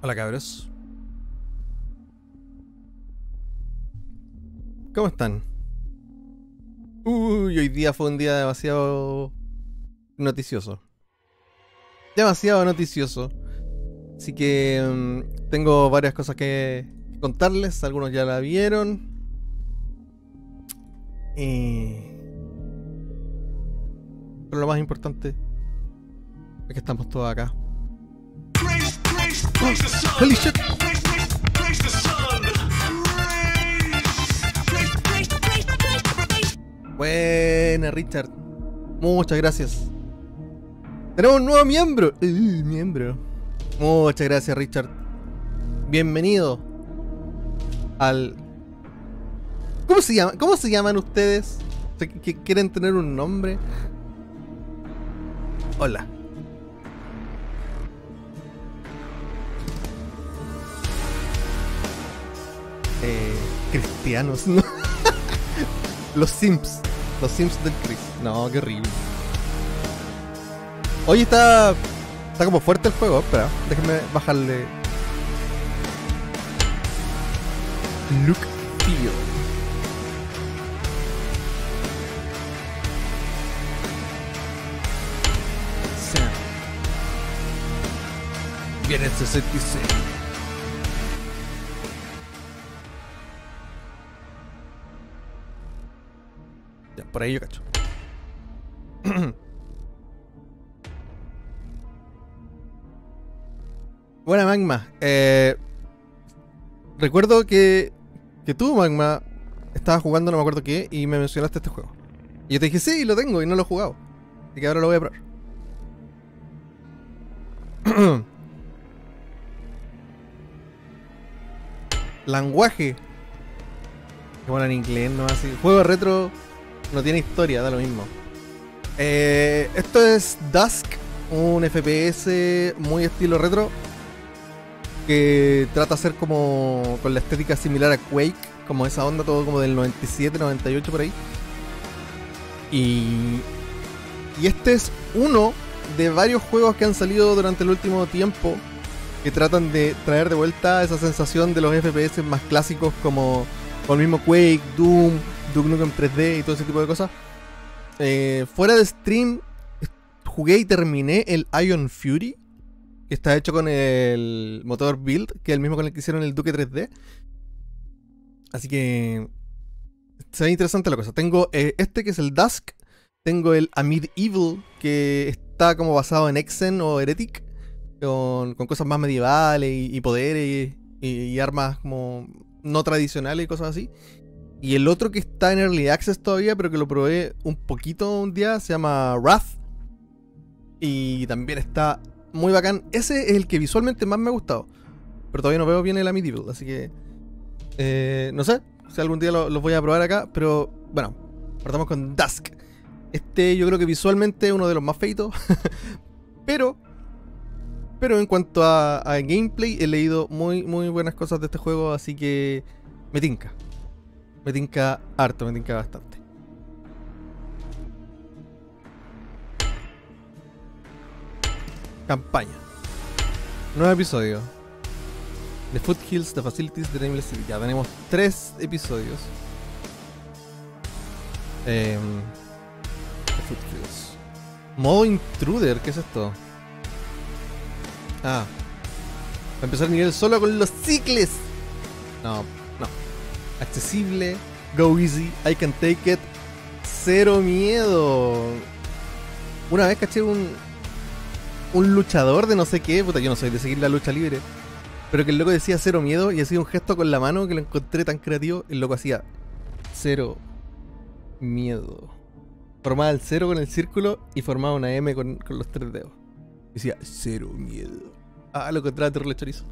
Hola cabros. ¿Cómo están? Uy, hoy día fue un día demasiado noticioso. Demasiado noticioso. Así que tengo varias cosas que contarles. Algunos ya la vieron. Pero lo más importante es que estamos todos acá. ¡Holy shit! Buena, Richard. Muchas gracias. Tenemos un nuevo miembro. Muchas gracias, Richard. Bienvenido al... ¿Cómo se llama? ¿Cómo se llaman ustedes? ¿Quieren tener un nombre? Hola. Cristianos, ¿no? Los Sims del Chris. No, qué horrible. Hoy está como fuerte el juego. Espera, déjenme bajarle. Look, feel. Sound. Viene el 66. Ya, por ahí yo cacho. Buena, Magma. Recuerdo que tú, Magma, estabas jugando no me acuerdo qué y me mencionaste este juego. Y yo te dije, sí, lo tengo y no lo he jugado. Así que ahora lo voy a probar. Lenguaje. Que bueno, en inglés, no así. Juego retro no tiene historia, da lo mismo. Esto es Dusk, un FPS muy estilo retro. Que trata de ser como con la estética similar a Quake, como esa onda, todo como del 97, 98 por ahí. Y este es uno de varios juegos que han salido durante el último tiempo que tratan de traer de vuelta esa sensación de los FPS más clásicos como el mismo Quake, Doom, Duke Nukem 3D y todo ese tipo de cosas. Fuera de stream jugué y terminé el Ion Fury, que está hecho con el motor Build, que es el mismo con el que hicieron el Duke 3D. Así que se ve interesante la cosa. Tengo este que es el Dusk. Tengo el Amid Evil, que está como basado en Exen o Heretic, con cosas más medievales y poderes y armas como no tradicionales y cosas así. Y el otro que está en Early Access todavía, pero que lo probé un poquito un día, se llama Wrath. Y también está muy bacán. Ese es el que visualmente más me ha gustado. Pero todavía no veo bien el Amid Evil, así que... no sé si algún día los voy a probar acá. Pero bueno, partamos con Dusk. Este yo creo que visualmente es uno de los más feitos. pero en cuanto a gameplay, he leído muy buenas cosas de este juego. Así que me tinca. Me tinca harto, me tinca bastante. Campaña. Nuevo episodio. The Foothills, The Facilities, The Nameless City. Ya tenemos 3 episodios. The Foothills. Modo Intruder, ¿qué es esto? Ah. Va a empezar el nivel solo con los cicles. No. Accesible. Go easy. I can take it. Cero miedo. Una vez caché un luchador de no sé qué. Puta, yo no soy de seguir la lucha libre. Pero que el loco decía cero miedo y hacía un gesto con la mano que lo encontré tan creativo. El loco hacía cero miedo. Formaba el cero con el círculo y formaba una M con los 3 dedos. Decía cero miedo. Ah, lo encontraba terrible chorizo.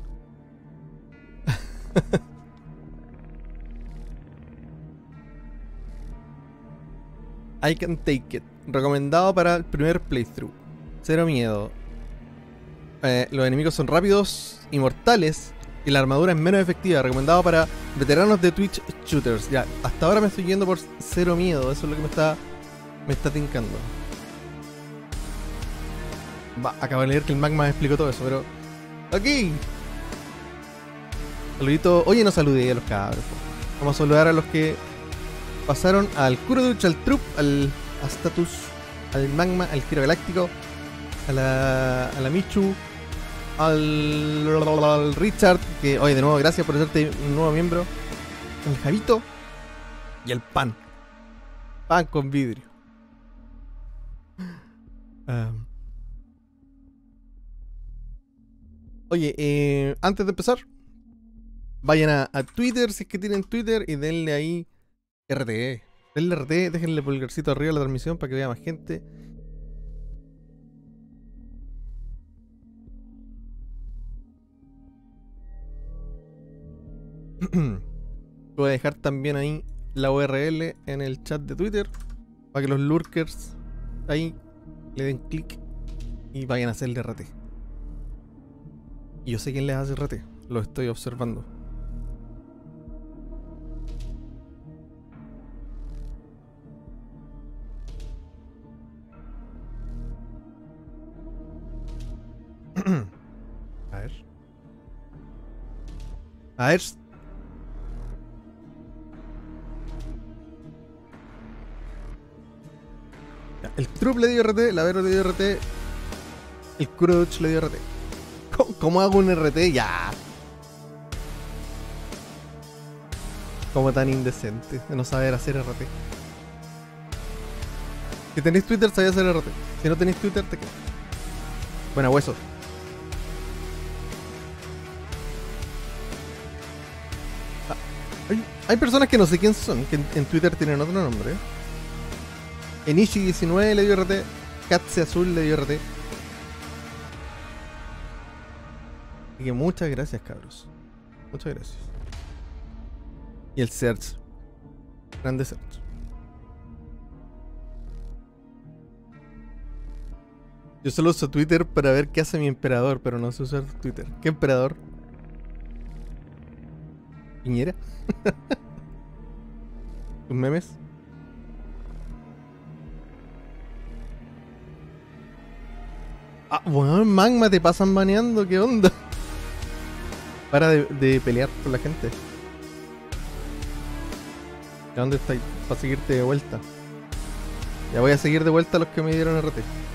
I can take it. Recomendado para el primer playthrough. Cero miedo. Los enemigos son rápidos y mortales. Y la armadura es menos efectiva. Recomendado para veteranos de Twitch shooters. Ya, hasta ahora me estoy yendo por cero miedo. Eso es lo que me está tincando. Acabo de leer que el Magma me explicó todo eso, pero... Ok. Saludito. Oye, no saludé a los cabros. Vamos a saludar a los que pasaron al Kuroduch, al Trup, a Status, al Magma, al Giro Galáctico, a la Michu, al Richard, que hoy de nuevo gracias por hacerte un nuevo miembro, al Javito y al Pan. Pan con vidrio. Oye, antes de empezar, vayan a Twitter si es que tienen Twitter y denle ahí RT. Denle RT, déjenle pulgarcito arriba a la transmisión para que vea más gente. Voy a dejar también ahí la URL en el chat de Twitter para que los lurkers ahí le den clic y vayan a hacerle RT. Y yo sé quién les hace RT, lo estoy observando. A ver. A ver. El Trup le dio RT, la Vero le dio RT, el Kuroduch le dio RT. ¿Cómo hago un RT? Ya. Como tan indecente de no saber hacer RT. Si tenéis Twitter, sabéis hacer RT. Si no tenéis Twitter, te quedas. Buena, hueso. Hay personas que no sé quién son, que en Twitter tienen otro nombre. Enishi19 le dio RT. Katse Azul le dio RT. Así que muchas gracias, cabros. Muchas gracias. Y el Search. Grande Search. Yo solo uso Twitter para ver qué hace mi emperador, pero no sé usar Twitter. ¿Qué emperador? ¿Piñera? ¿Tus memes? Ah, bueno, Magma, te pasan baneando, ¿qué onda? Para de pelear con la gente. ¿A dónde estáis? Para seguirte de vuelta. Ya voy a seguir de vuelta a los que me dieron RT.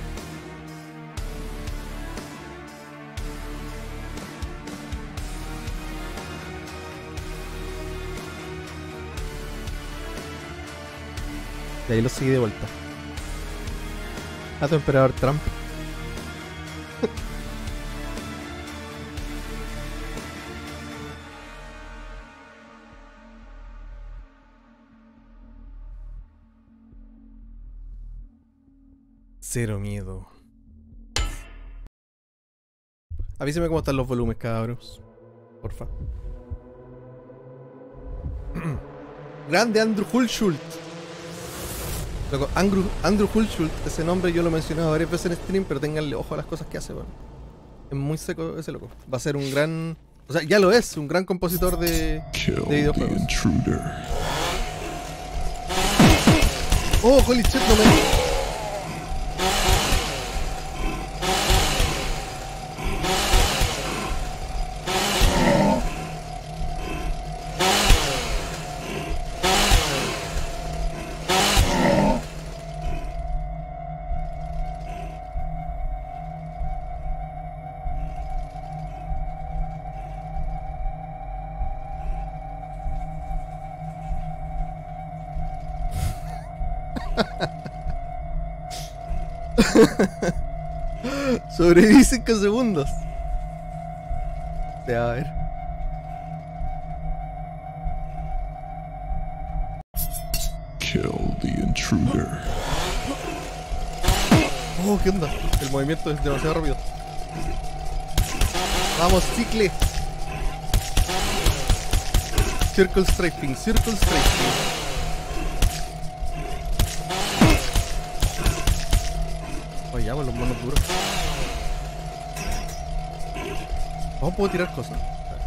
Y ahí lo seguí de vuelta. A tu emperador Trump. Cero miedo. Avíseme cómo están los volúmenes, cabros. Porfa. Grande Andrew Hulschult. Loco, Andrew Hulschult, ese nombre yo lo he mencionado varias veces en stream, pero ténganle ojo a las cosas que hace, bueno. Es muy seco ese loco. Va a ser un gran... O sea, ya lo es, un gran compositor de videojuegos. Oh, holy shit, no me... Sobreviví 5 segundos. A ver. Kill the intruder. Oh, ¿qué onda? El movimiento es demasiado rápido. Vamos, cicle. Circle strafing, circle strafing. Ya, pues los monos duros. ¿Cómo puedo tirar cosas?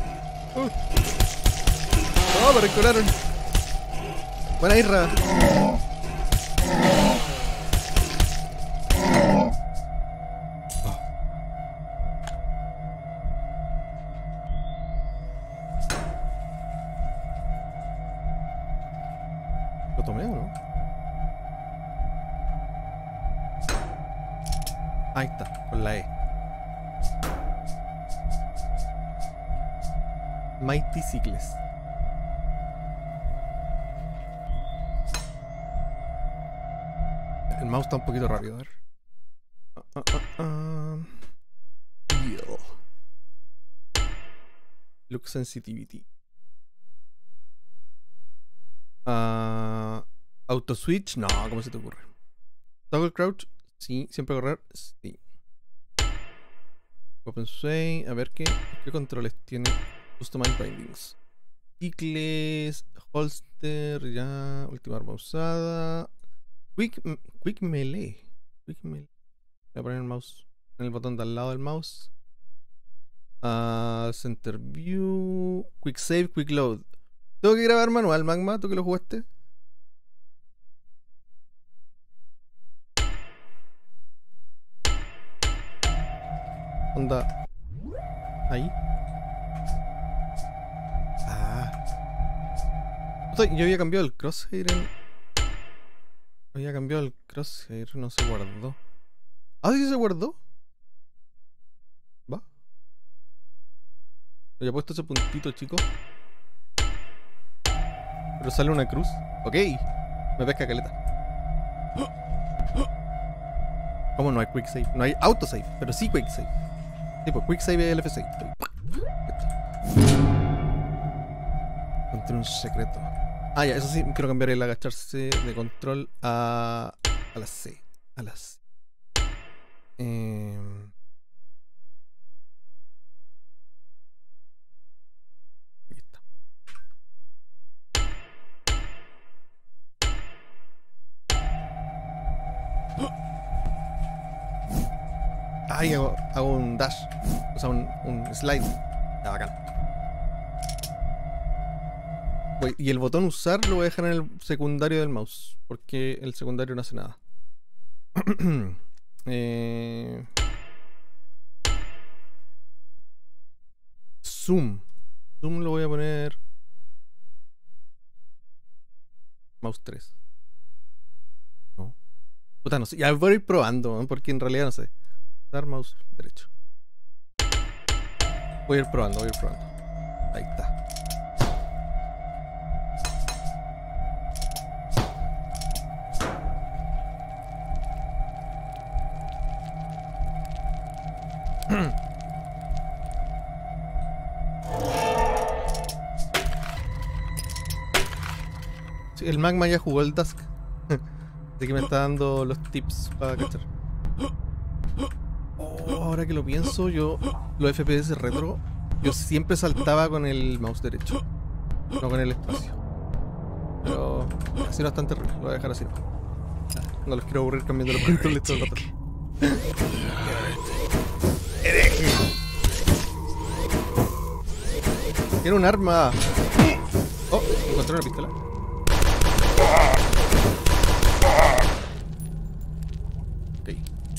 ¡Oh, me recuperaron! Buena Irra. ¿Lo tomé o no? Ahí está, con la E. Mighty Cycles. El mouse está un poquito rápido, a ver. Feel. Look sensitivity. Auto switch, no, ¿cómo se te ocurre? Toggle crouch, sí. Siempre correr, sí. Open sway, a ver qué controles tiene. Customize bindings. Cicles, holster, ya. Última arma usada. Quick melee. Quick melee. Voy a poner el mouse en el botón de al lado del mouse. Center view. Quick save, quick load. ¿Tengo que grabar manual, Magma? ¿Tú que lo jugaste? Onda. Ahí. Yo había cambiado el crosshair en... Había cambiado el crosshair, no se guardó. Ah, sí se guardó. Va. Había puesto ese puntito, chico. Pero sale una cruz. Ok. Me pesca caleta. ¿Cómo no hay quick save? No hay autosave, pero sí quick save. Sí, pues quick save es el F6. Encontré un secreto. Ah, ya, eso sí, quiero cambiar el agacharse de control a la C. A la C. Aquí está. Ahí hago un dash. O sea, un slide. Está bacán. Y el botón usar lo voy a dejar en el secundario del mouse, porque el secundario no hace nada. Zoom. Zoom lo voy a poner mouse 3. No. Puta, no sé. Ya voy a ir probando, ¿no? Porque en realidad no sé. Dar mouse derecho. Voy a ir probando, Ahí está. Sí, el Magma ya jugó el Dusk. Así que me está dando los tips para cachar. Oh, ahora que lo pienso, yo los FPS retro, yo siempre saltaba con el mouse derecho, no con el espacio. Pero así no es tan terrible, lo voy a dejar así. No los quiero aburrir cambiando los controles todo el rato. Tiene un arma. Oh, encontré una pistola. Ok.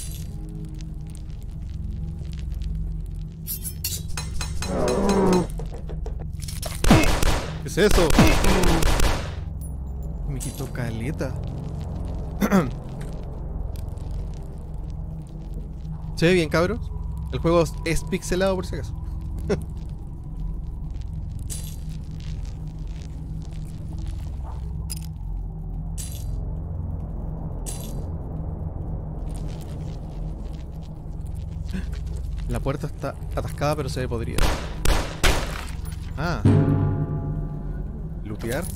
¿Qué es eso? Me quitó caleta. ¿Se ve bien, cabros? El juego es pixelado por si acaso. La puerta está atascada, pero se ve podrida. Ah. Lootear.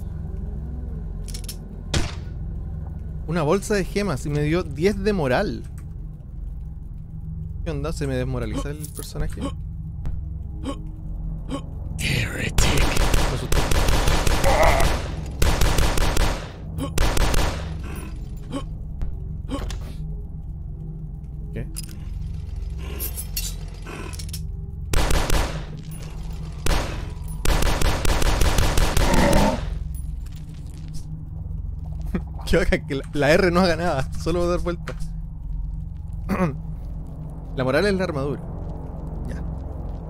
Una bolsa de gemas y me dio 10 de moral. ¿Qué onda? ¿Se me desmoraliza el personaje? Heretic. Me asustó. ¿Qué? Qué bacán que la R no haga nada, solo dar vueltas. La moral es la armadura. Ya.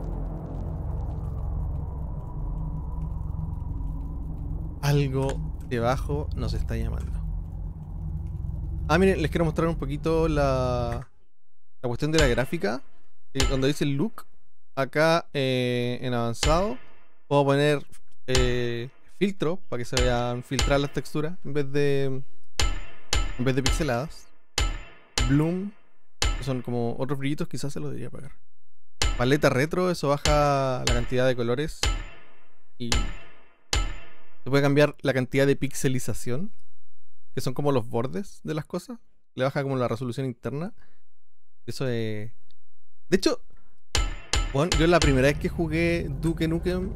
Algo Debajo nos está llamando. Ah, miren, les quiero mostrar un poquito la cuestión de la gráfica. Cuando dice look, acá en avanzado, puedo poner filtro para que se vean filtrar las texturas en vez de pixeladas. Bloom, que son como otros brillitos, quizás se los debería apagar. Paleta retro, eso baja la cantidad de colores y se puede cambiar la cantidad de pixelización, que son como los bordes de las cosas. Le baja como la resolución interna. Eso es... De hecho, bueno, yo la primera vez que jugué Duke Nukem,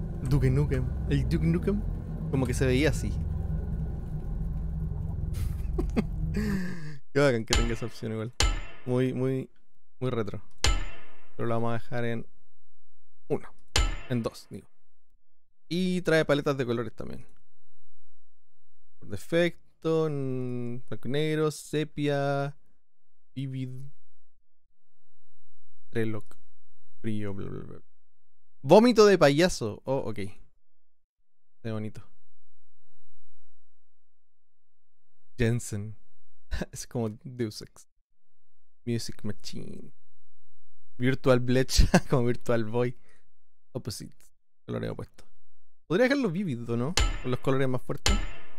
como que se veía así. Qué bacán que tenga esa opción igual. Muy retro. Pero lo vamos a dejar en 1. En 2, digo. Y trae paletas de colores también. Por defecto, en blanco y negro, sepia, vivid, Trelloc, frío, bla bla bla. Vómito de payaso. Oh, ok. Qué bonito. Jensen. Es como Deus Ex. Music Machine. Virtual Bletch, como Virtual Boy. Opposite. Colores opuestos. Podría dejarlo vívido, ¿no? Con los colores más fuertes.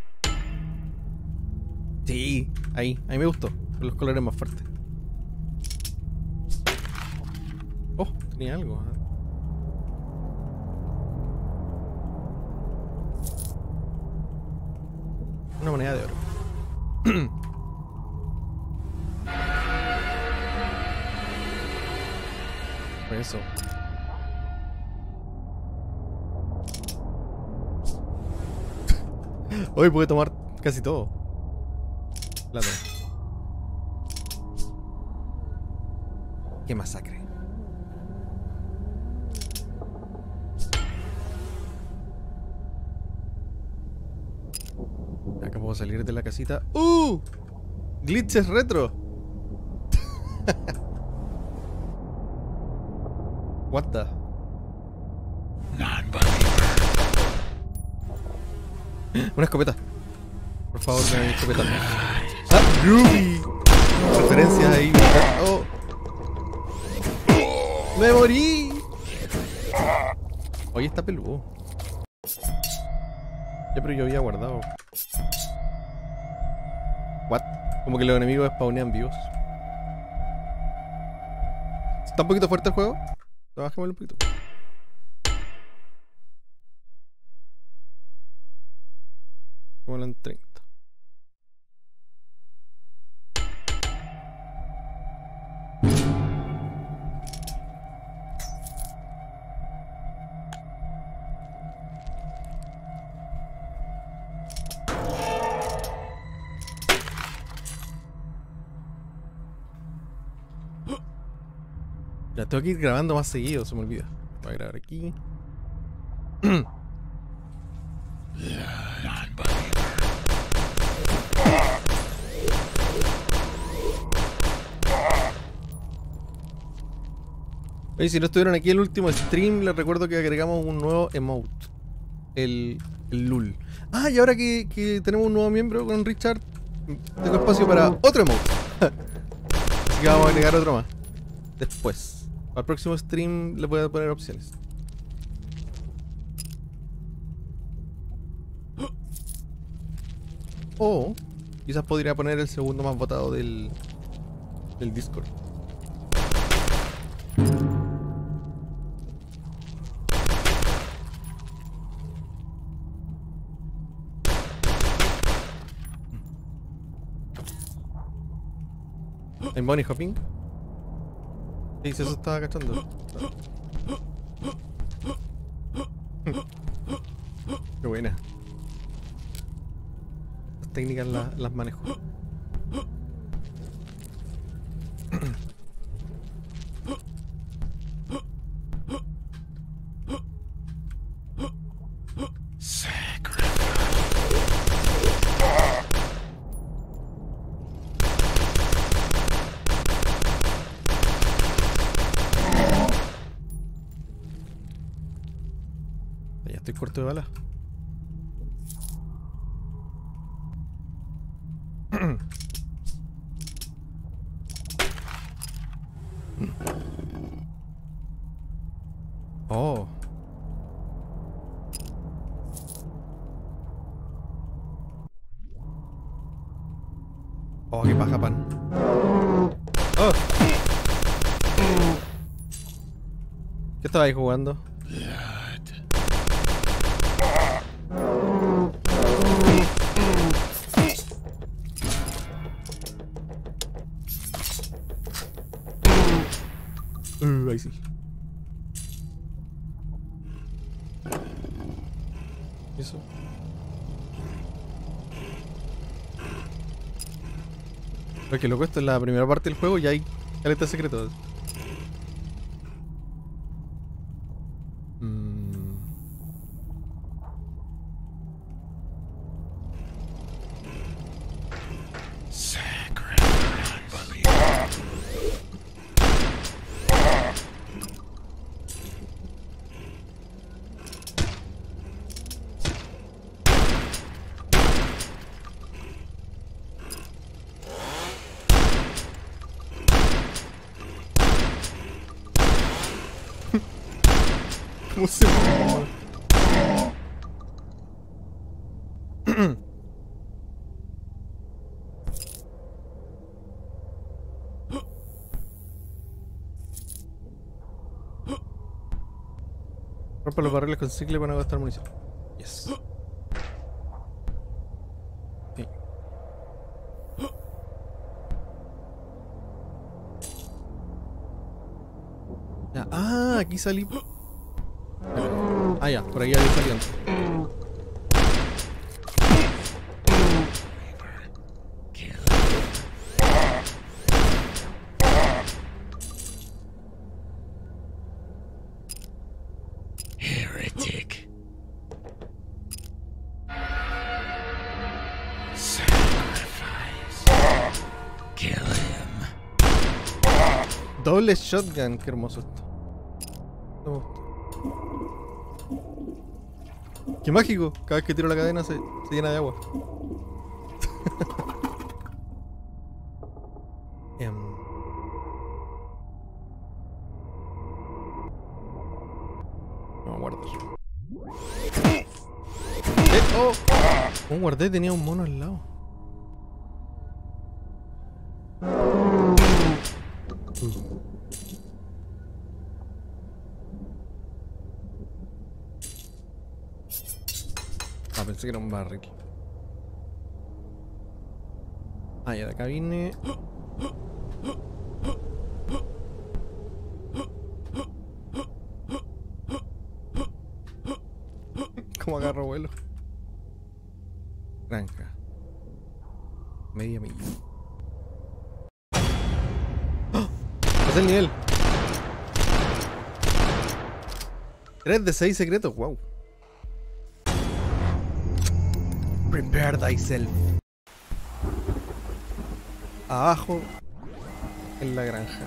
Sí, ahí me gustó. Con los colores más fuertes. Oh, tenía algo. Una moneda de oro. Eso. Hoy puede tomar casi todo. Plata. Qué masacre. Acá puedo salir de la casita. Glitches retro. What the? Una escopeta. Por favor, me una escopeta. ¡Ah! ¡Ruby! Referencias ahí. ¡Oh! ¡Me morí! Oye, está peludo. Ya, pero yo había guardado. What? Como que los enemigos spawnean vivos. ¿Está un poquito fuerte el juego? Bajémoslo un poquito. Como en 30. Ya tengo que ir grabando más seguido, se me olvida. Voy a grabar aquí. Oye, si no estuvieron aquí el último stream, les recuerdo que agregamos un nuevo emote. El LUL. Ah, y ahora que tenemos un nuevo miembro con Richard, tengo espacio para otro emote. Así que vamos a agregar otro más. Después. Al próximo stream le voy a poner opciones. O quizás podría poner el segundo más votado del Discord. ¿En bunny hopping? Sí, eso estaba agachando. Qué buena. Las técnicas las manejo. Corto de bala. Oh. Oh, qué paja pan. Oh. ¿Qué estaba ahí jugando? Ahí sí. Eso. Lo que loco, esto es la primera parte del juego y hay caleta secretos. ¿Cómo se mueve? Rompa los barriles con cicle para no gastar munición. Yes. Sí. Ya. Ah, aquí salí. Ah, ya, por ahí había salido antes. Heretic. Kill him. Doble shotgun, qué hermoso esto. Me gusta. Qué mágico, cada vez que tiro la cadena se llena de agua. No, guardo. Oh. ¿Cómo guardé? Tenía un mono al lado. Ah, pensé que era un barril. Ah, ya de acá vine. ¿Cómo agarro vuelo? Granja. Media milla. ¡Oh! Pasé el nivel. 3 de 6 secretos, wow. Prepare thyself. Abajo en la granja.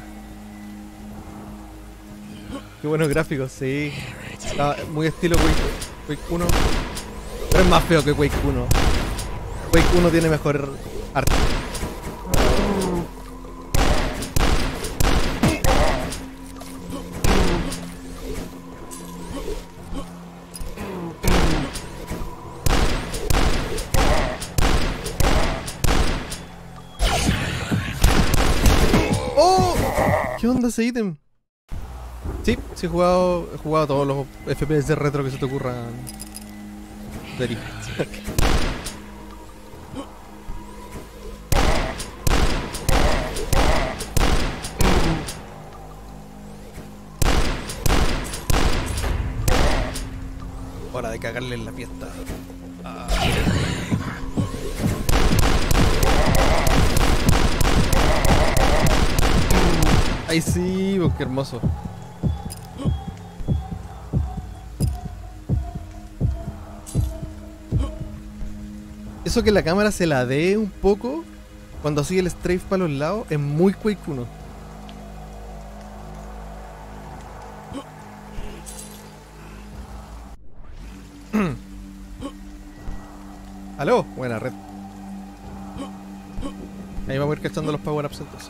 Qué buenos gráficos, sí. Está muy estilo Quake 1. Pero es más feo que Quake 1. Quake 1 tiene mejor arte. ¡Oh! ¿Qué onda ese ítem? Sí, he jugado todos los FPS retro que se te ocurran. Dari. Hora de cagarle en la fiesta. Ay sí, pues qué hermoso. Eso que la cámara se la dé un poco cuando sigue el strafe para los lados es muy Quake 1. ¿Aló? Buena red. Ahí vamos a ir cachando los power-ups entonces.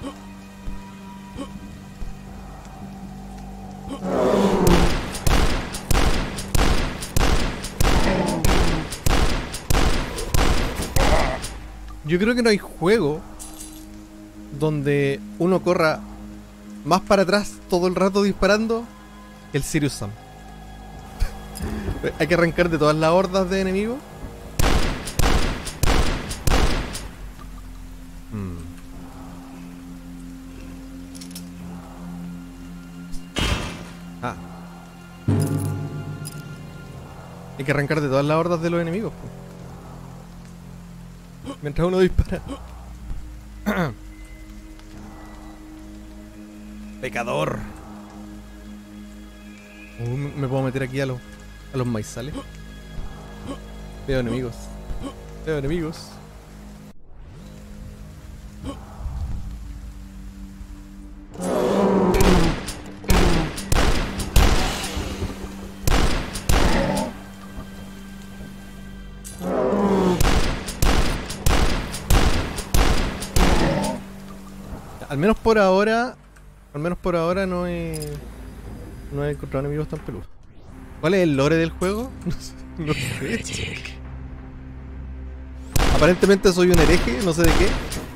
Yo creo que no hay juego donde uno corra más para atrás todo el rato disparando que el Serious Sam. Hay que arrancar de todas las hordas de enemigos. Ah. Hay que arrancar de todas las hordas de los enemigos, pues. Mientras uno dispara. Pecador. Me puedo meter aquí a los maizales. Veo enemigos. Veo enemigos. Al menos por ahora no he encontrado enemigos tan peludos. ¿Cuál es el lore del juego? No sé. Aparentemente soy un hereje, no sé de qué.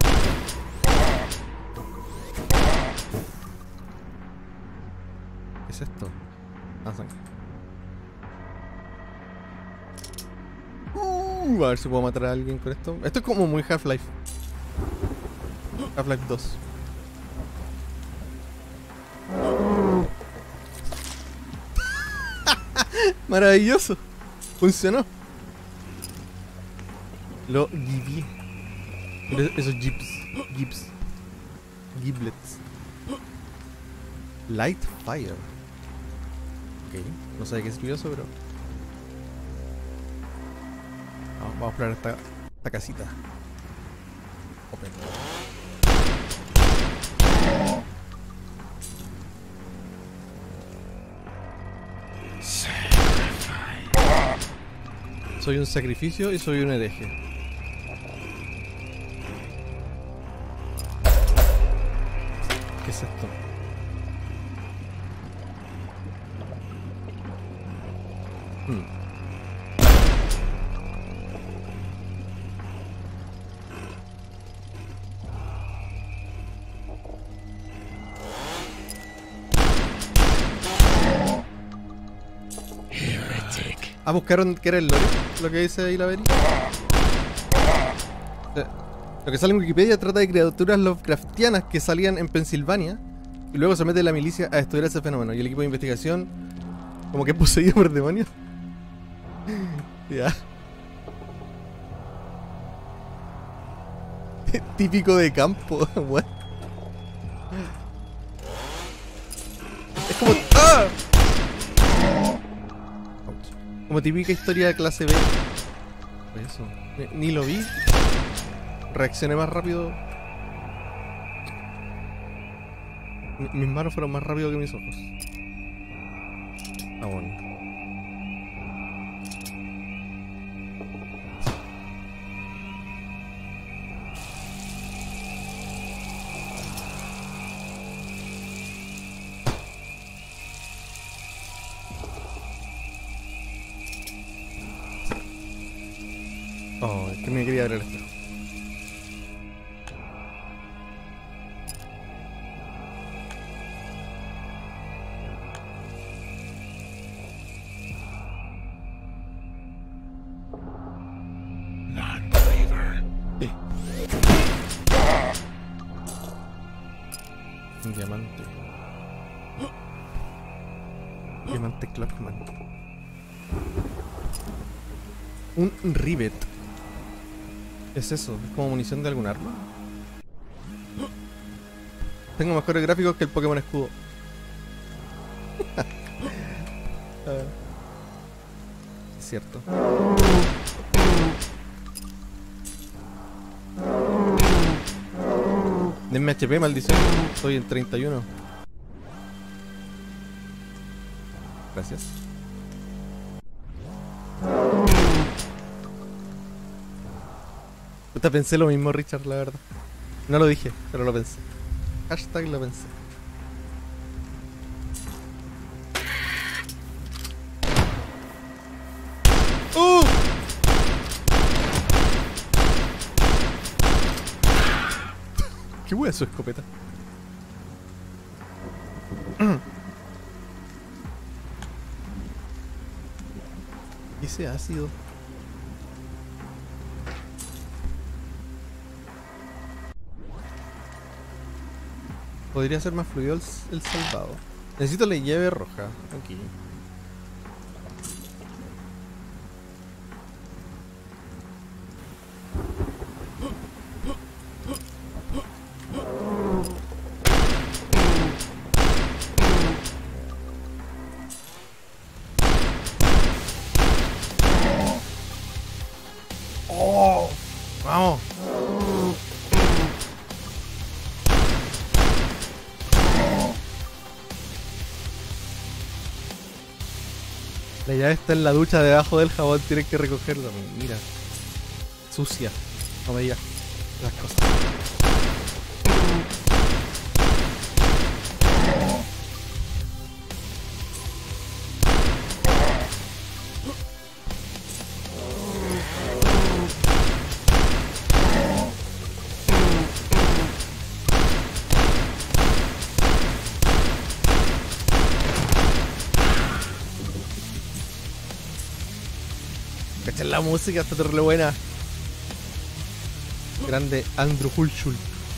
¿Qué es esto? Ah, sangre. A ver si puedo matar a alguien con esto. Esto es como muy Half-Life. Half-Life 2. Maravilloso. Funcionó. Lo giví. Esos giblets. Light fire. Ok. No sé de qué es eso, pero vamos a explorar esta casita. Open. Soy un sacrificio y soy un hereje. ¿Qué es esto? Ah, buscaron que era el lore, lo que dice ahí la Beri. Lo que sale en Wikipedia trata de criaturas Lovecraftianas que salían en Pensilvania y luego se mete la milicia a estudiar ese fenómeno. Y el equipo de investigación, como que poseído por demonios. Ya. Típico de campo. What? Es como... ¡Ah! Como típica historia de clase B. Eso. Ni lo vi. Reaccioné más rápido. Mis manos fueron más rápido que mis ojos. Ah, bueno. Oh, es que me quería abrir el espejo. Non-believer. Un diamante. Diamante Clockman. Un rivet. ¿Qué es eso? ¿Es como munición de algún arma? Tengo mejores gráficos que el Pokémon Escudo. Es cierto. Denme HP, maldición. Estoy en 31. Gracias. Puta, pensé lo mismo, Richard, la verdad. No lo dije, pero lo pensé. Hashtag lo pensé. ¿Qué wea es su escopeta? Ese ácido. Podría ser más fluido el salvado. Necesito la llave roja. Aquí. ¡Oh! ¡Vamos! La llave está en la ducha debajo del jabón, tienes que recogerla. Mira. Sucia. No me digas las cosas. ¿Cachai? La música está terrible buena. Grande Andrew Hulshul.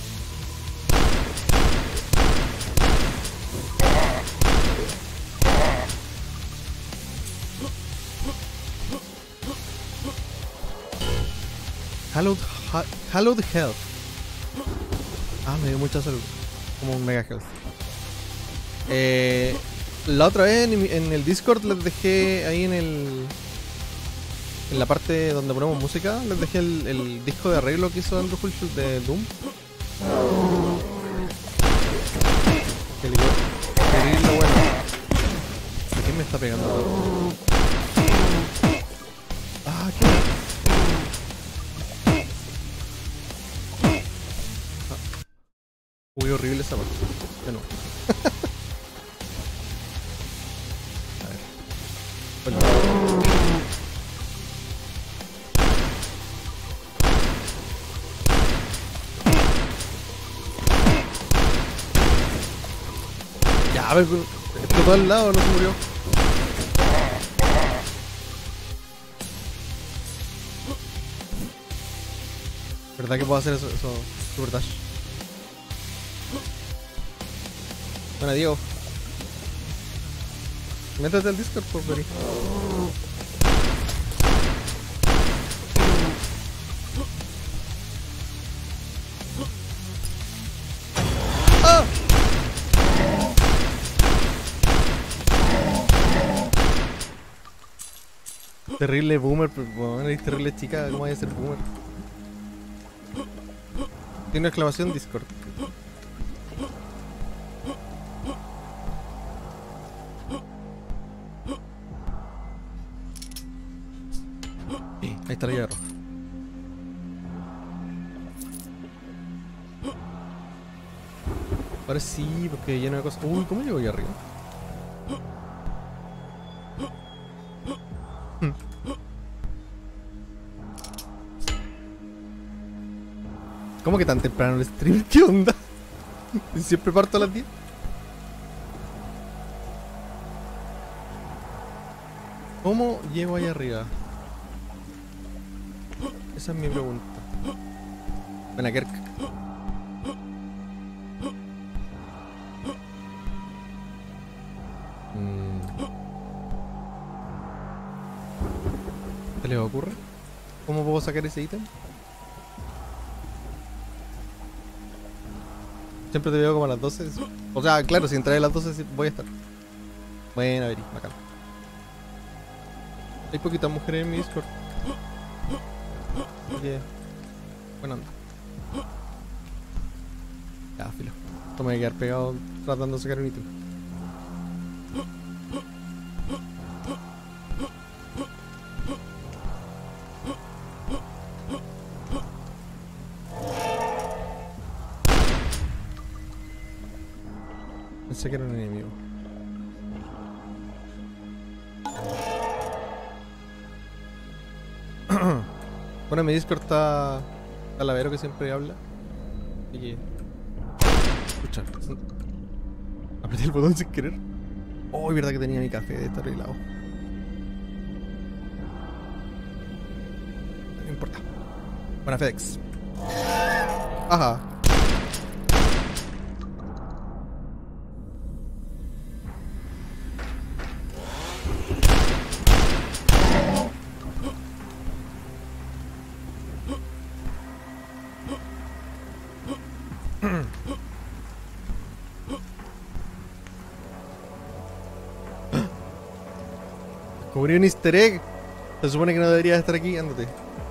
Hallowed Health. Ah, me dio mucha salud. Como un Mega Health. La otra vez en el Discord les dejé ahí en la parte donde ponemos música, les dejé el disco de arreglo que hizo Andrew Hulshul de Doom. Que le quedó terrible bueno. ¿A quién me está pegando? Ah, ¿qué? Muy horrible esa parte. De nuevo. A ver. Bueno. Ya, a ver, explotó al lado, no se murió. ¿Verdad que puedo hacer eso super dash? Bueno, Diego. Métete al Discord, por favor. ¡Ah! Terrible boomer, pues, bueno, eres terrible chica, ¿cómo vaya a ser boomer? Tiene una exclamación Discord. Sí, ahí está la llave roja. Ahora sí, porque lleno de cosas. Uy, ¿cómo llego ahí arriba? ¿Cómo que tan temprano el stream? ¿Qué onda? Siempre parto a las 10. ¿Cómo llego ahí arriba? Esa es mi pregunta. Buena, Kerk. ¿Qué les ocurre? ¿Cómo puedo sacar ese ítem? Siempre te veo como a las 12. O sea, claro, si entraré a las 12 voy a estar. Buena, Veri, bacán. Hay poquitas mujeres en mi Discord. Así que... buena onda. Ya, filo. Esto me voy a quedar pegado tratando de sacar un ítem. Pensé que era un enemigo. Bueno, mi Discord está Lavero, que siempre habla. Así que Pucha. Apreté el botón sin querer. Oh, es verdad que tenía mi café de estar arreglado. No importa. Buena FedEx. Ajá. Descubrí un easter egg. Se supone que no deberías estar aquí, ándate.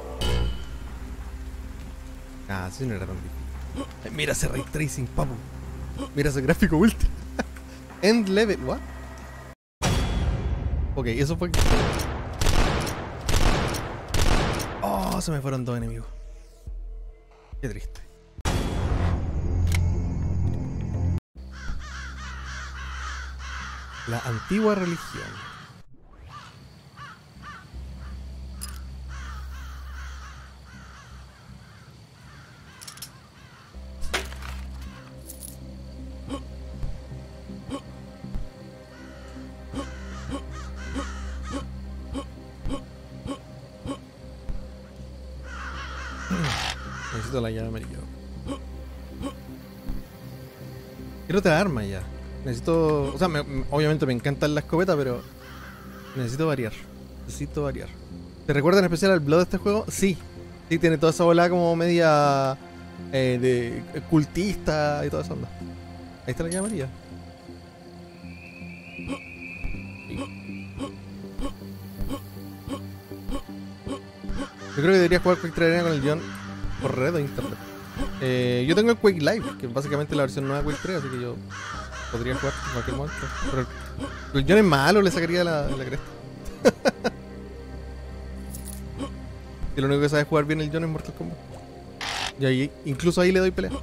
Ah, sí, no era tan difícil. Ay, mira ese ray tracing, papu. Mira ese gráfico ultra. End level, what? Ok, eso fue. Oh, se me fueron dos enemigos. Qué triste. La antigua religión. Necesito la llave amarilla. Quiero otra arma ya. Necesito... O sea, obviamente me encanta la escopeta, pero... Necesito variar. Necesito variar. ¿Te recuerda en especial al Blood de este juego? Sí. Sí, tiene toda esa bola como media... de cultista y toda esa onda. Ahí está la llave amarilla. Yo creo que debería jugar Quake 3 Arena con el John por red o internet. Yo tengo el Quake Live, que es básicamente la versión nueva de Quake 3, así que yo podría jugar en cualquier momento. Pero el John es malo, le sacaría la cresta. Y lo único que sabe jugar bien el John es Mortal Kombat. Y ahí, incluso ahí le doy pelea.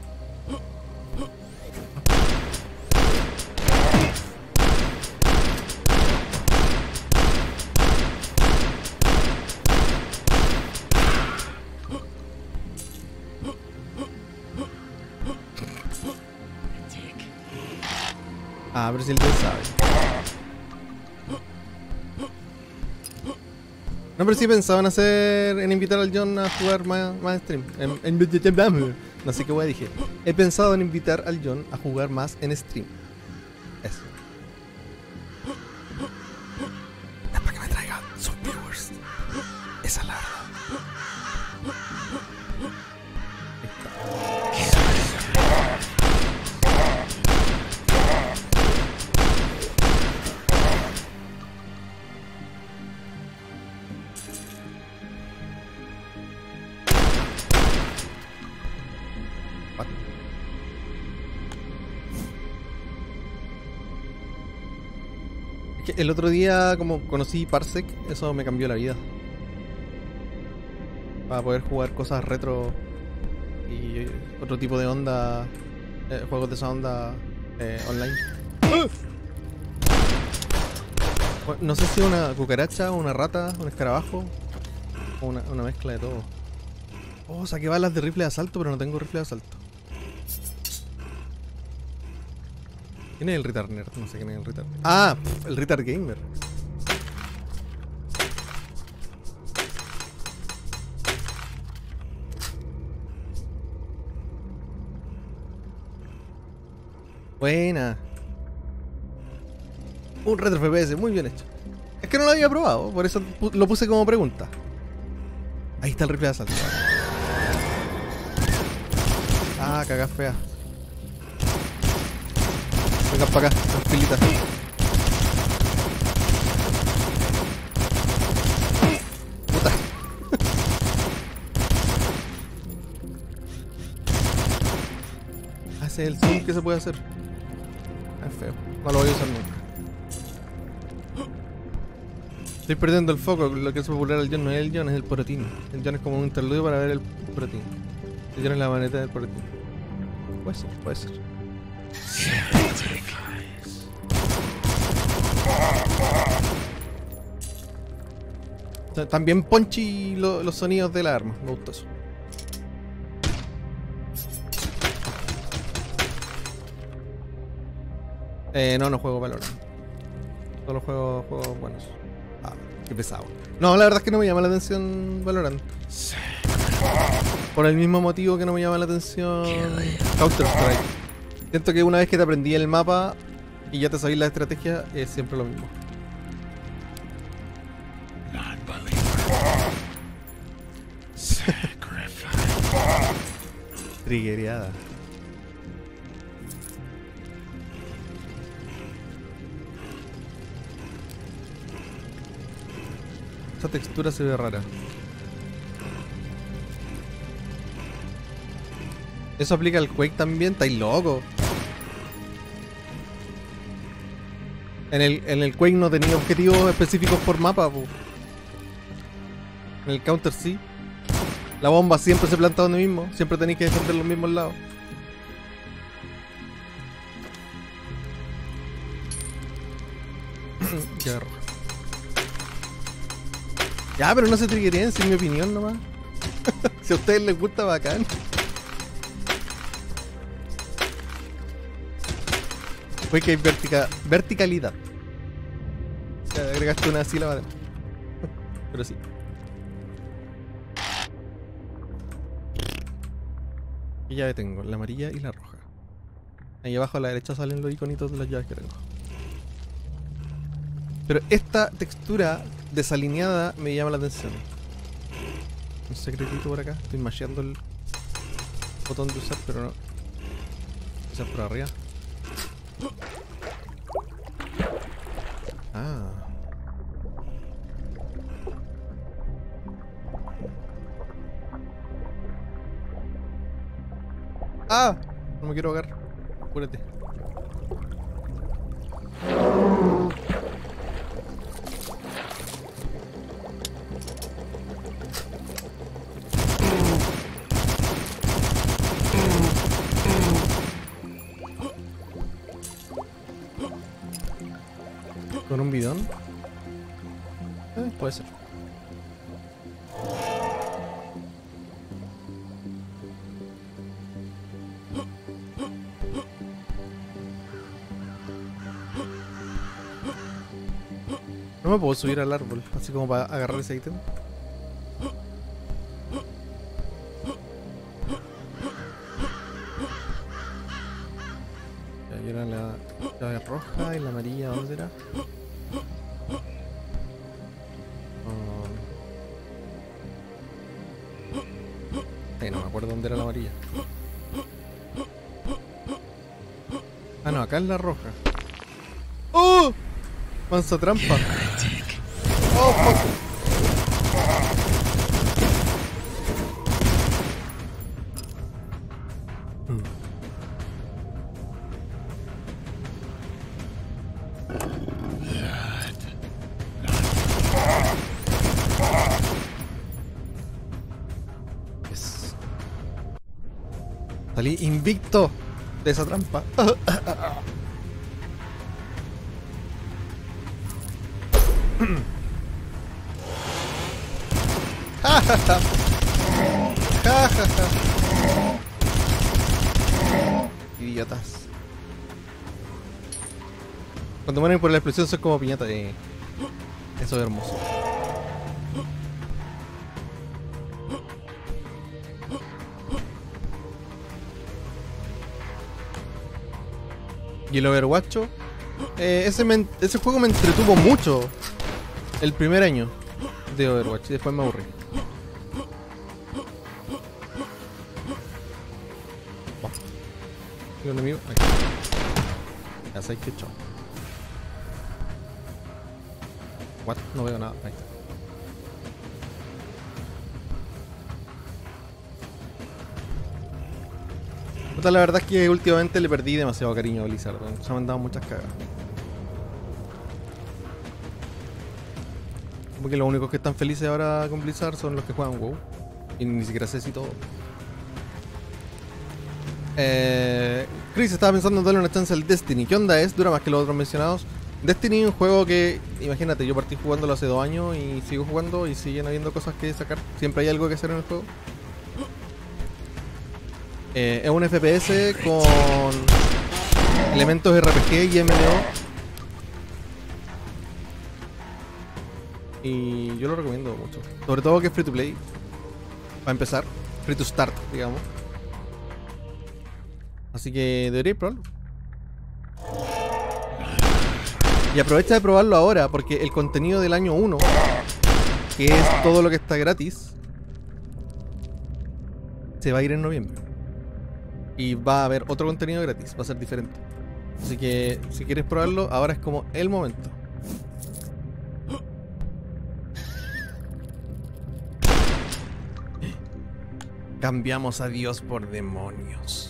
Ah, pero si el John sabe. No, pero sí pensaba en invitar al John a jugar más stream. No sé qué wea dije. He pensado en invitar al John a jugar más en stream. Eso. Es para que me traiga sus viewers. Esa es la verdad. El otro día, como conocí Parsec, eso me cambió la vida. Para poder jugar cosas retro y otro tipo de onda, juegos de esa onda online. No sé si una cucaracha, una rata, un escarabajo o una mezcla de todo. Oh, saqué balas de rifle de asalto, pero no tengo rifle de asalto. ¿Quién es el Retard Nerd? No sé quién es el Retard. Ah, el Retard Gamer. Buena. Un retro FPS, muy bien hecho. Es que no lo había probado, por eso lo puse como pregunta. Ahí está el rifle de asalto. Ah, cagá fea. Vengan para acá, con filitas. Puta. Ese es el zoom que se puede hacer. Es feo, no lo voy a usar nunca. Estoy perdiendo el foco, lo que es popular al John no es el John, es el Porotín. El John es como un interludio para ver el Porotín. El John es la maneta del Porotín. Puede ser, puede ser. También punchy los sonidos de la arma, me gustó eso. No juego Valorant. Solo juego juegos buenos. Ah, qué pesado. No, la verdad es que no me llama la atención Valorant. Por el mismo motivo que no me llama la atención Counter-Strike. Siento que una vez que te aprendí el mapa y ya te sabís la estrategia, es siempre lo mismo. Triggereada. Esta textura se ve rara. Eso aplica al Quake también, estáis loco. En el Quake no tenía objetivos específicos por mapa, po. En el Counter sí. La bomba siempre se planta donde mismo, siempre tenéis que defender los mismos lados. Ya roja. Ya, pero no se triggereen, sin mi opinión nomás. Si a ustedes les gusta, bacán. Fue que hay verticalidad. Ya agregaste una sílaba de... Pero sí. ¿Qué llave tengo? La amarilla y la roja. Ahí abajo a la derecha salen los iconitos de las llaves que tengo. Pero esta textura desalineada me llama la atención. Un secretito por acá. Estoy masheando el botón de usar, pero no. Quizás por arriba. Ah. ¡Ah! No me quiero ahogar. Apúrate. ¿Con un bidón? Puede ser. No me puedo subir al árbol, así como para agarrar ese ítem. Ya, y era la llave roja y la amarilla, ¿dónde será? No me acuerdo dónde era la amarilla. Ah, no, acá es la roja. ¡Oh! Mansa trampa. ¡Oh, fuck! Yes. Salí invicto de esa trampa. Idiotas. Cuando mueren por la explosión son como piñata. Eso es hermoso. Y el Overwatch, ese juego me entretuvo mucho el primer año de Overwatch y después me aburrí. El enemigo, ahí está. Ya sabéis que chao. What? No veo nada. Ahí está. Puta, la verdad es que últimamente le perdí demasiado cariño a Blizzard. Se me han dado muchas cagas. Como que los únicos que están felices ahora con Blizzard son los que juegan WoW. Y ni siquiera sé si todo. Chris estaba pensando en darle una chance al Destiny. ¿Qué onda es? Dura más que los otros mencionados. Destiny es un juego que, imagínate, yo partí jugándolo hace 2 años y sigo jugando y siguen habiendo cosas que sacar. Siempre hay algo que hacer en el juego. Es un FPS con elementos RPG y MMO. Y yo lo recomiendo mucho. Sobre todo que es free to play. Para empezar. Free to start, digamos. Así que deberíais probarlo. Y aprovecha de probarlo ahora, porque el contenido del año 1, que es todo lo que está gratis, se va a ir en noviembre. Y va a haber otro contenido gratis, va a ser diferente. Así que si quieres probarlo, ahora es como el momento. Cambiamos a Dios por demonios.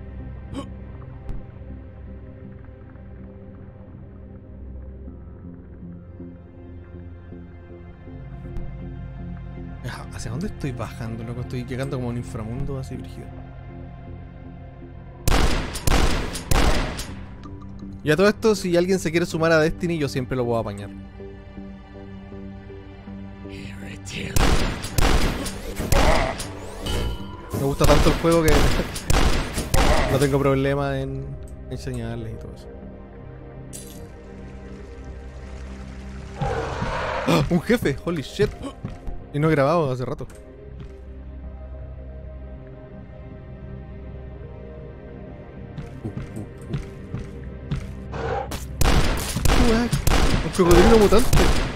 ¿Hacia dónde estoy bajando, loco? Estoy llegando como a un inframundo así brígido. Y a todo esto, si alguien se quiere sumar a Destiny, yo siempre lo voy a apañar. Me gusta tanto el juego que no tengo problema en enseñarles y todo eso. ¡Ah! ¡Un jefe! ¡Holy shit! Y no he grabado hace rato. Un cocodrilo mutante.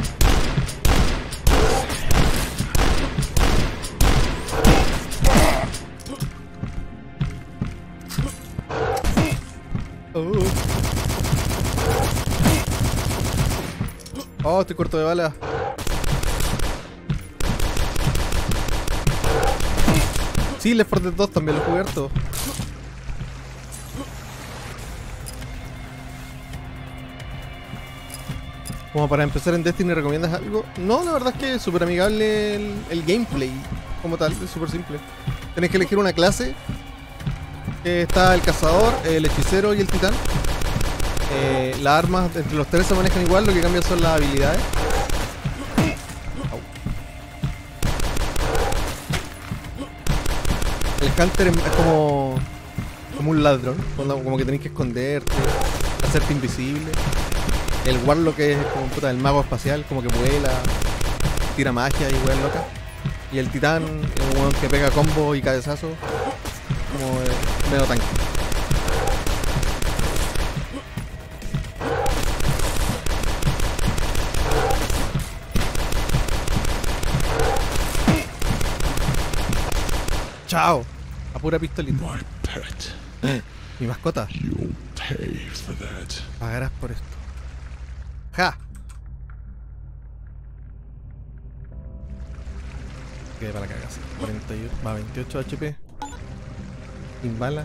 Oh, estoy corto de bala. Sí, Left 4 Dead 2 también lo he cubierto. Como para empezar en Destiny, ¿recomiendas algo? No, la verdad es que es súper amigable el gameplay como tal, es súper simple. Tenés que elegir una clase. Está el cazador, el hechicero y el titán. Las armas entre los tres se manejan igual, lo que cambia son las habilidades. El Hunter es como un ladrón, como que tenés que esconderte, hacerte invisible. El Warlock es como puta, el mago espacial, como que vuela, tira magia y weas loca. Y el titán es un weón que pega combo y cabezazo, como medio tanque. Chao, a pura pistolita. My pet. Mi mascota. You'll pay for that. Pagarás por esto. ¡Ja! Quedé para la cagada, sí. 48, va 28 HP. Sin balas.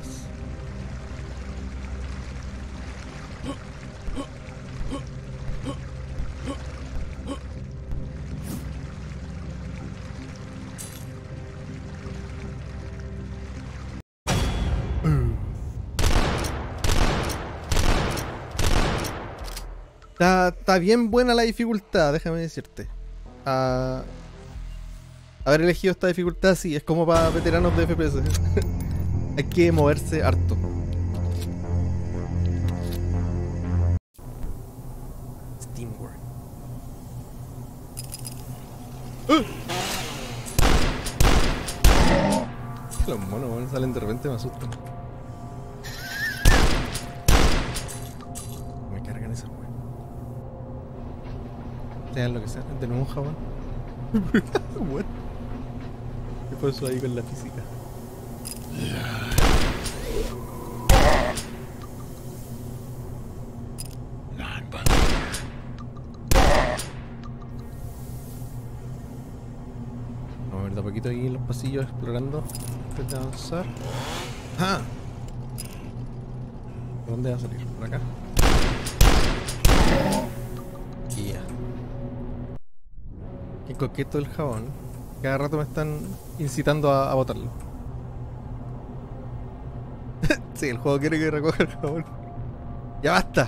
Está bien buena la dificultad, déjame decirte. Haber elegido esta dificultad, sí, es como para veteranos de FPS. Hay que moverse harto. Steamwork. Los monos, bueno, salen de repente, me asustan. Me cargan esas weas. Sean lo que sea, de nuevo un jabón. Bueno. ¿Qué pasó ahí con la física? Vamos a ver de a poquito ahí en los pasillos explorando antes de avanzar. ¡Ah! ¿Por dónde va a salir? ¿Por acá? Ya. Qué coqueto el jabón. Cada rato me están incitando a botarlo. Sí, el juego quiere que recoja el jabón. ¡Ya basta!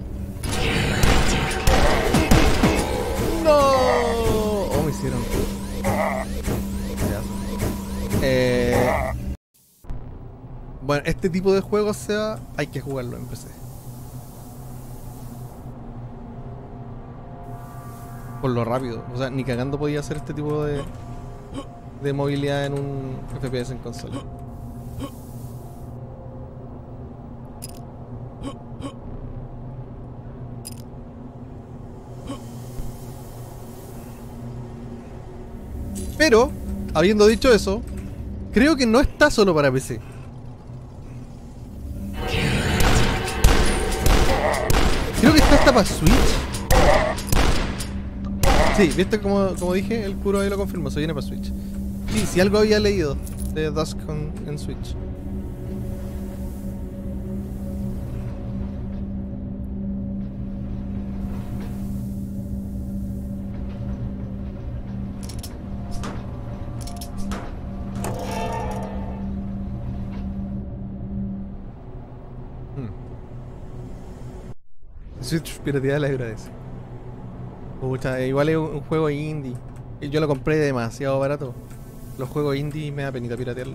¡No! Oh, me hicieron Bueno, este tipo de juegos hay que jugarlo en PC. Por lo rápido. O sea, ni cagando podía hacer este tipo de movilidad en un FPS en consola. Pero, habiendo dicho eso, creo que no está solo para PC. Creo que está hasta para Switch. Sí, viste como dije, el curo ahí lo confirmó, se viene para Switch. Sí, si algo había leído de Dusk en Switch. Switch pirateada le agradece. Pucha, igual es un juego indie. Yo lo compré demasiado barato. Los juegos indie me da penita piratearlo.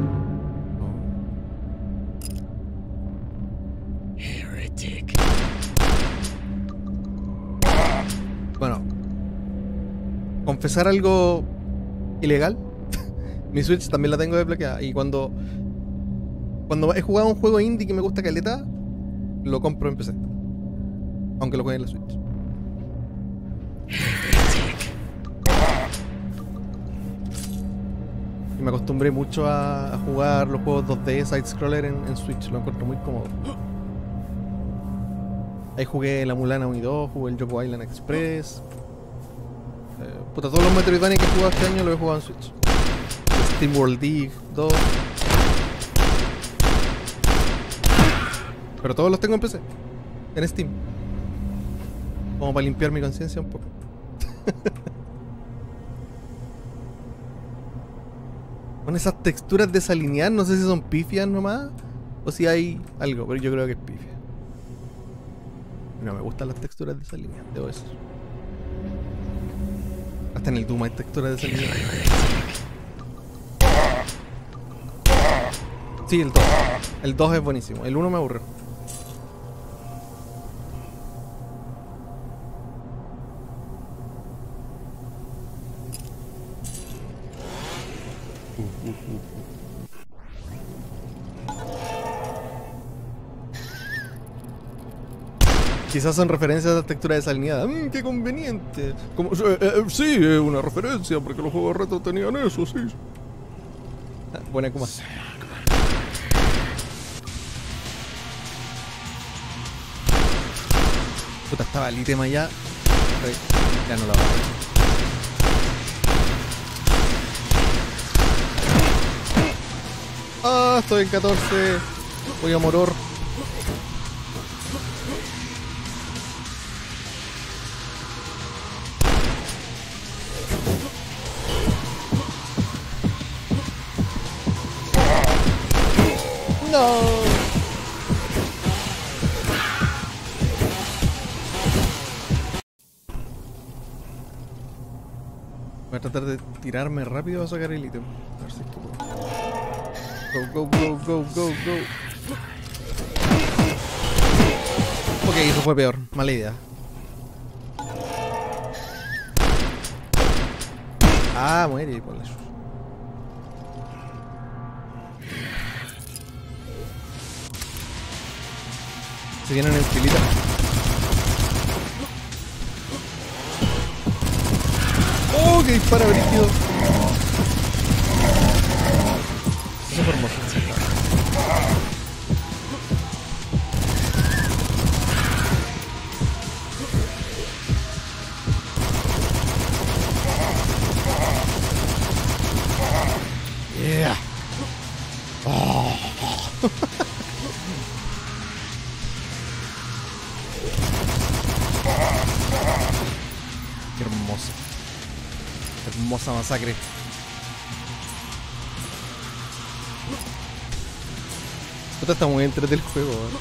Heretic. Bueno, confesar algo ilegal. Mi Switch también la tengo desbloqueada. Y cuando he jugado un juego indie que me gusta caleta, lo compro en PC. Aunque lo juegue en la Switch. Y me acostumbré mucho a jugar los juegos 2D side-scroller en Switch. Lo encuentro muy cómodo. Ahí jugué la Mulan 1 y 2, jugué el Yoko Island Express. Puta, todos los Metroidvania que he jugado este año los he jugado en Switch. Steam World Dig 2. Pero todos los tengo en PC. En Steam. Como para limpiar mi conciencia un poco. Con esas texturas desalineadas, no sé si son pifias nomás o si hay algo, pero yo creo que es pifia. No me gustan las texturas desalineadas, debo decir. Hasta en el Doom hay texturas desalineadas. Sí, el 2. El 2 es buenísimo, el 1 me aburre. Quizás son referencias a la textura desalineada. ¡Qué conveniente! Como, sí, es una referencia, porque los juegos retro tenían eso, sí. Ah, buena Kuma. Puta, estaba el ítem allá. Ya no lo hago. Ah, estoy en 14. Voy a morir. No. Voy a tratar de tirarme rápido a sacar el ítem. A ver si es que puedo. Go, go, go, go, go, go. Ok, eso fue peor. Mala idea. Ah, muere por eso. Se vienen en filita. ¡Oh, que dispara brígido! Eso fue hermoso. Yeah. Oh. Qué hermoso. Hermosa masacre. Puta, está muy entretenido el juego, ¿eh?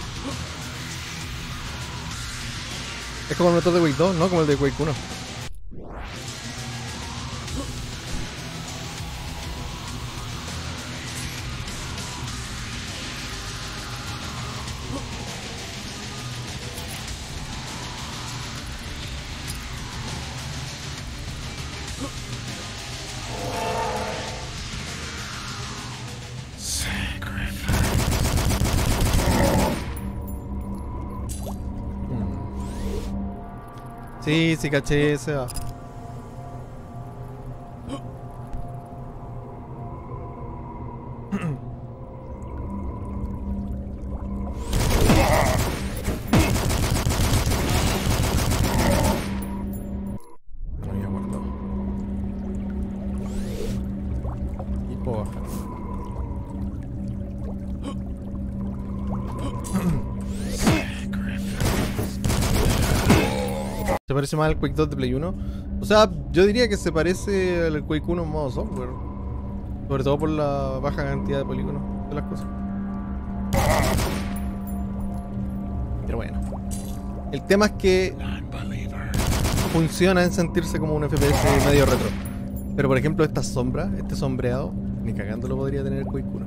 Es como el motor de Quake 2, ¿no? Como el de Quake 1. Sí, sí, caché, se va. No me acuerdo. Y puedo bajar. ¿Se parece más al Quake 2 de Play 1? O sea, yo diría que se parece al Quake 1 en modo software. Sobre todo por la baja cantidad de polígonos de las cosas. Pero bueno. El tema es que funciona en sentirse como un FPS medio retro. Pero por ejemplo estas sombras, este sombreado, ni cagando lo podría tener el Quake 1.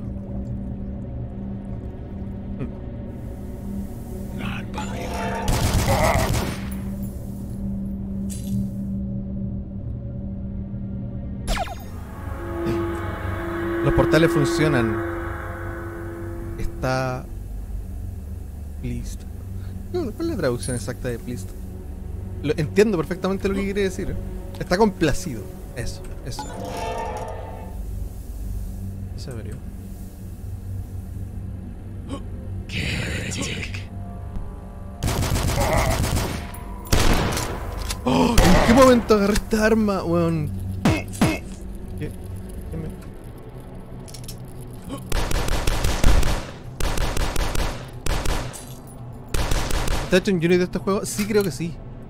Los portales funcionan. Está pleased. ¿Cuál es la traducción exacta de pleased? Entiendo perfectamente lo que quiere decir. Está complacido. Eso. Eso abrió. Heretic. ¡Oh! ¿En qué momento agarré esta arma, weón? ¿Qué me... ¿Está hecho en Unity este juego? Sí, creo que sí.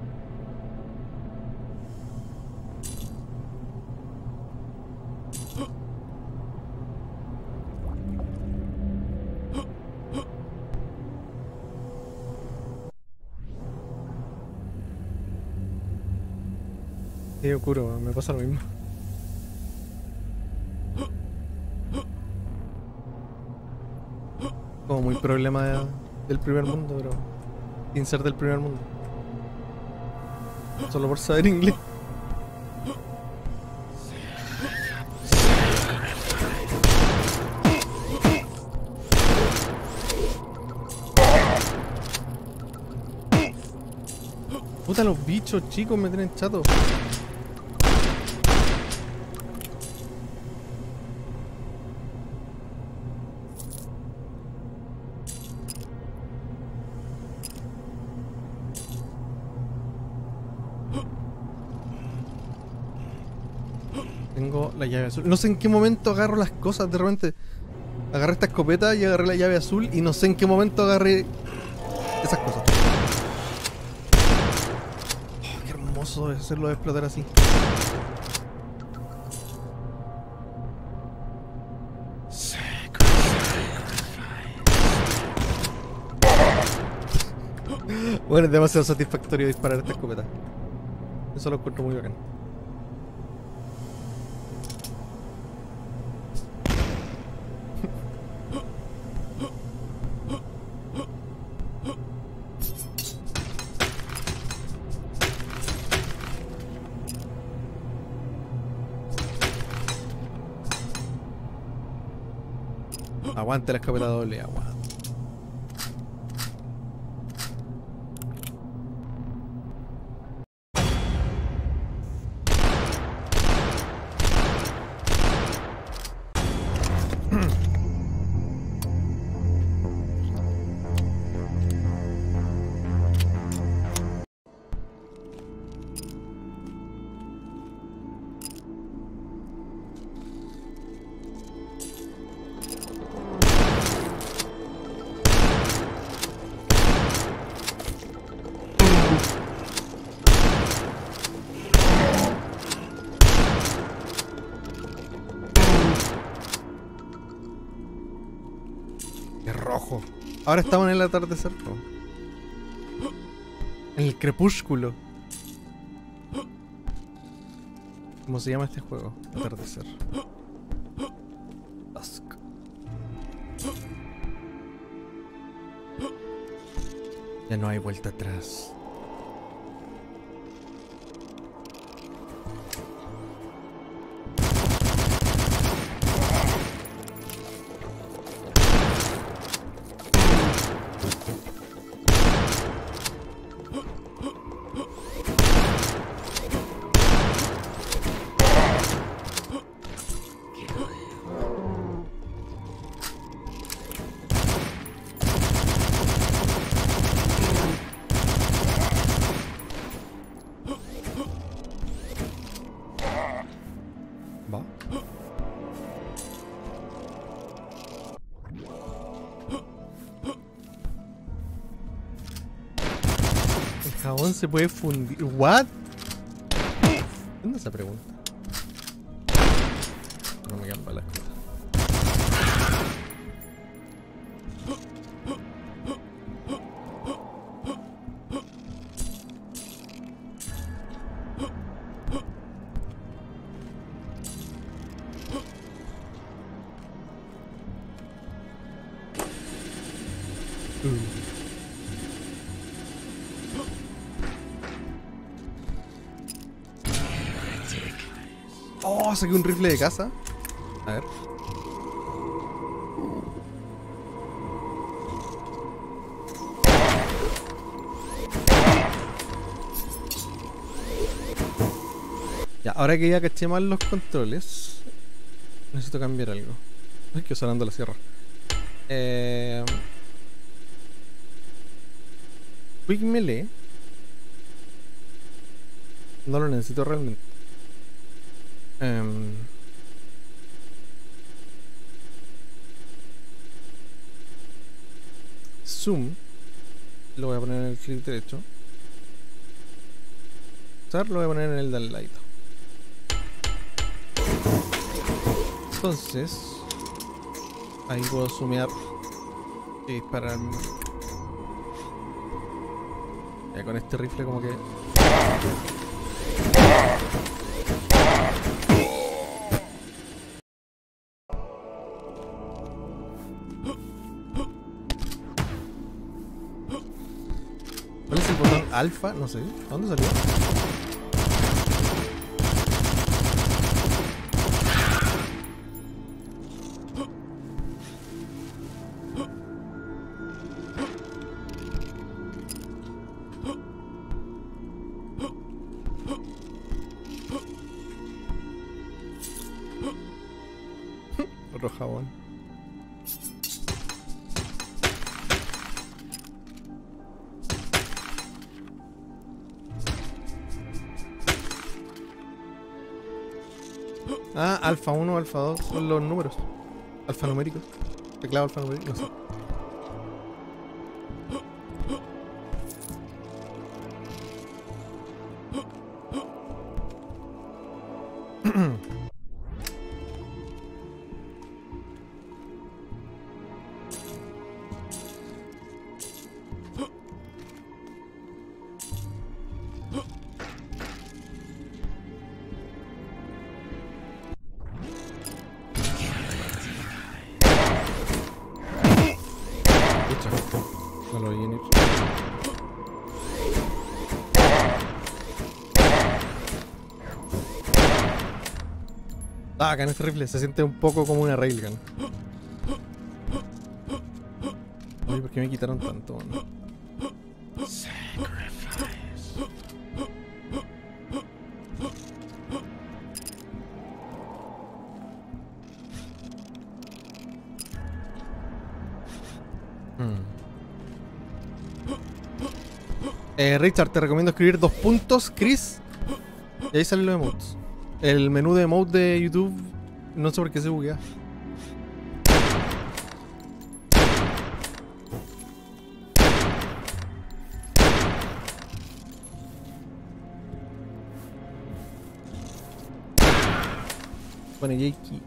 Sí, oscuro, me pasa lo mismo. Como muy problema del primer mundo, pero sin ser del primer mundo. Solo por saber inglés. Puta, los bichos chicos me tienen chato. Tengo la llave azul. No sé en qué momento agarro las cosas. De repente agarré esta escopeta y agarré la llave azul. Y no sé en qué momento agarré esas cosas. Oh, qué hermoso es hacerlo explotar así. Bueno, es demasiado satisfactorio disparar esta escopeta. Eso lo encuentro muy bacán. Aguante la escopeta doble, aguante. Rojo. Ahora estamos en el atardecer, ¿no? En el crepúsculo. ¿Cómo se llama este juego? Atardecer. Dusk. Ya no hay vuelta atrás. jabón se puede fundir. ¿What? ¿Dónde esa pregunta? No me quedan balas. Oh, saqué un rifle de casa. A ver. Ya, ahora que ya caché mal los controles, necesito cambiar algo. Ay, que sonando la sierra. Quick Melee. No lo necesito realmente. Zoom. Lo voy a poner en el clic derecho. Usar lo voy a poner en el del ladito. Entonces ahí puedo zoomear y disparar. Ya con este rifle como que... ¿Cuál es el botón alfa? No sé. ¿Dónde salió? Otro jabón. Ah, alfa 1, alfa 2 son los números. Alfanuméricos. Teclado alfanumérico, no sé. No lo vi venir. Ah, acá en este rifle se siente un poco como una railgun. Oye, ¿por qué me quitaron tanto, no? Richard, te recomiendo escribir 2 puntos, Chris. Y ahí salen los emotes. El menú de emote de YouTube, no sé por qué se buguea. Pone Jakey.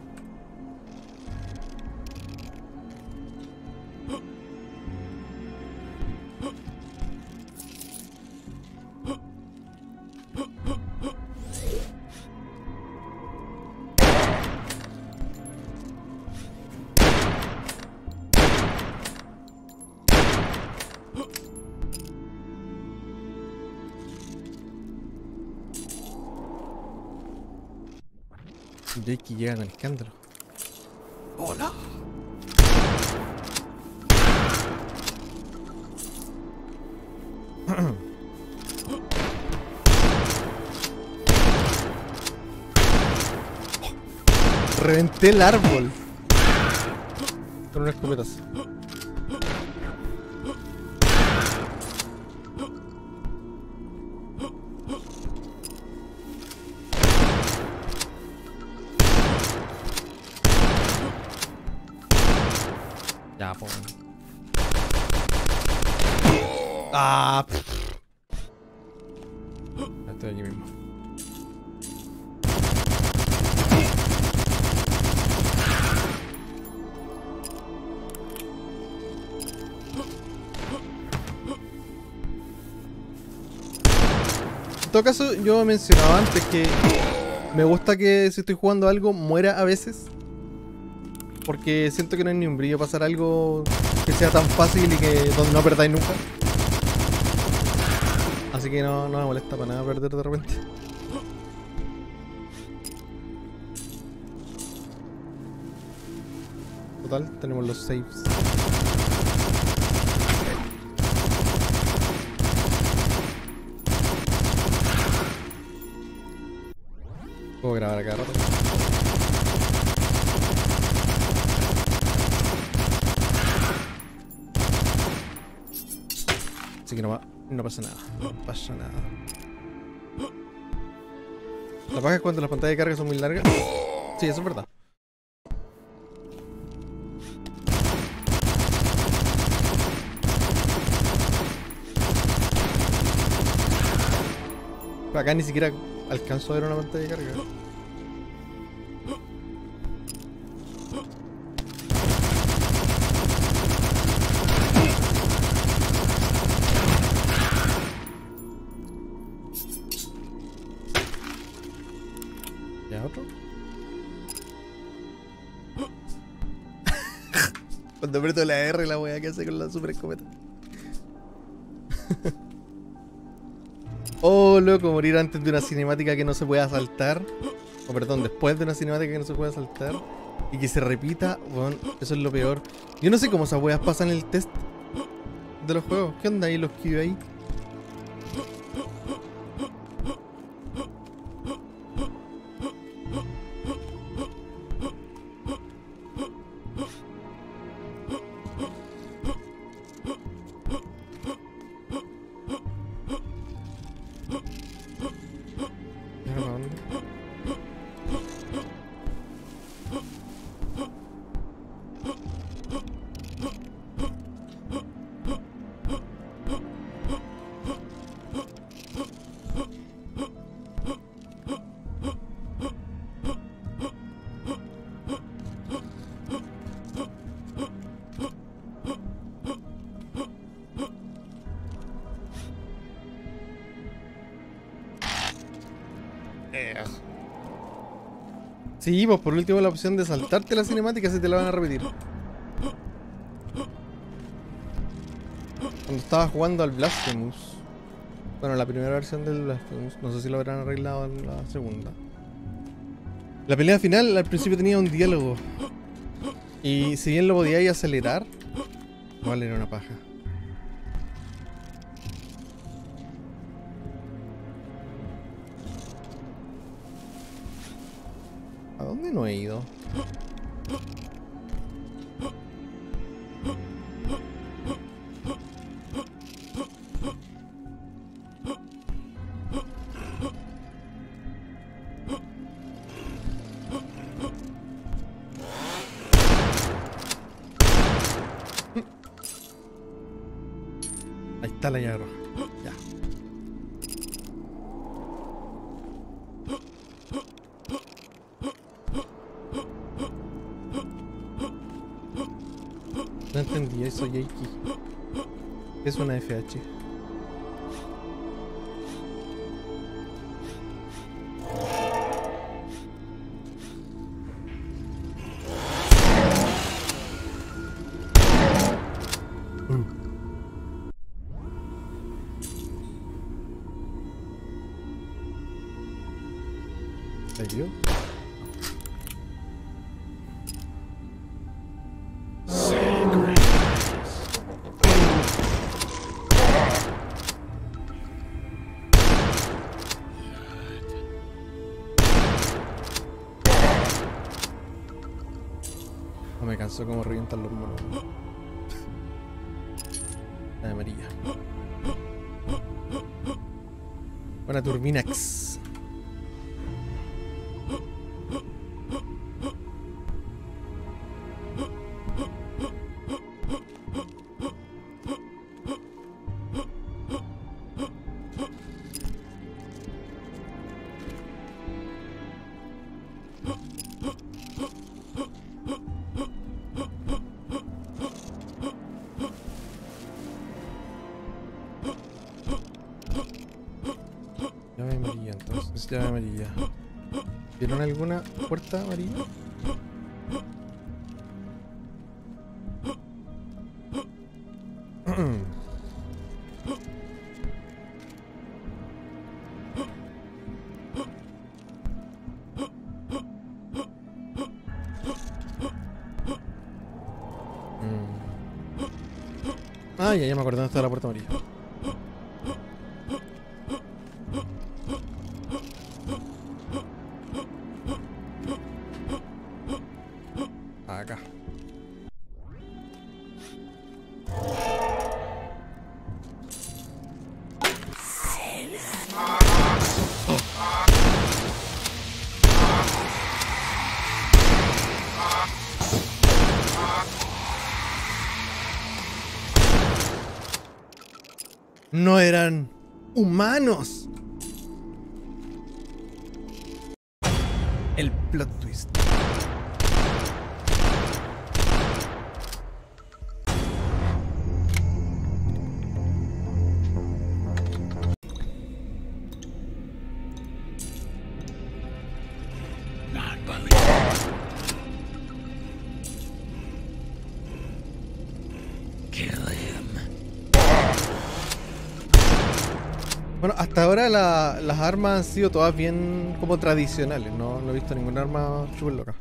Jakey llega con escándalo. ¡Hola! Reventé el árbol con unas escopetas. Ya, po. Ah, pff. Estoy aquí mismo. En todo caso, yo mencionaba antes que me gusta que si estoy jugando algo muera a veces. Porque siento que no hay ni un brillo pasar algo que sea tan fácil y que donde no perdáis nunca. Así que no me molesta para nada perder de repente. Total, tenemos los saves. Puedo grabar acá rato. Así que no pasa nada. No pasa nada. La paja es cuando las pantallas de carga son muy largas. Sí, eso es verdad. Acá ni siquiera alcanzo a ver una pantalla de carga. ¿Ya otro? Cuando aprieto la R, la wea que hace con la super escopeta. Oh, loco, morir antes de una cinemática que no se pueda saltar. O perdón, después de una cinemática que no se pueda saltar. Y que se repita, bueno, eso es lo peor. Yo no sé cómo esas weas pasan en el test de los juegos. ¿Qué onda ahí los que ahí? Sí, pues por último la opción de saltarte la cinemática si te la van a repetir. Cuando estaba jugando al Blasphemous, bueno, la primera versión del Blasphemous, no sé si lo habrán arreglado en la segunda. La pelea final al principio tenía un diálogo. Y si bien lo podíais acelerar, igual era una paja. ¿A dónde no he ido? Ahí está la llave roja. Ya. No entendí eso, Jakey. Es una FH. ¿Se vio? No me canso como revientan los monos. La de amarilla. Buena Turbinax. Llave amarilla. ¿Vieron alguna puerta amarilla? Ah, ya me acordé dónde está la puerta amarilla. Acá. No eran humanos. El plot twist. Bueno, hasta ahora las armas han sido todas bien como tradicionales, no he visto ninguna arma súper loca.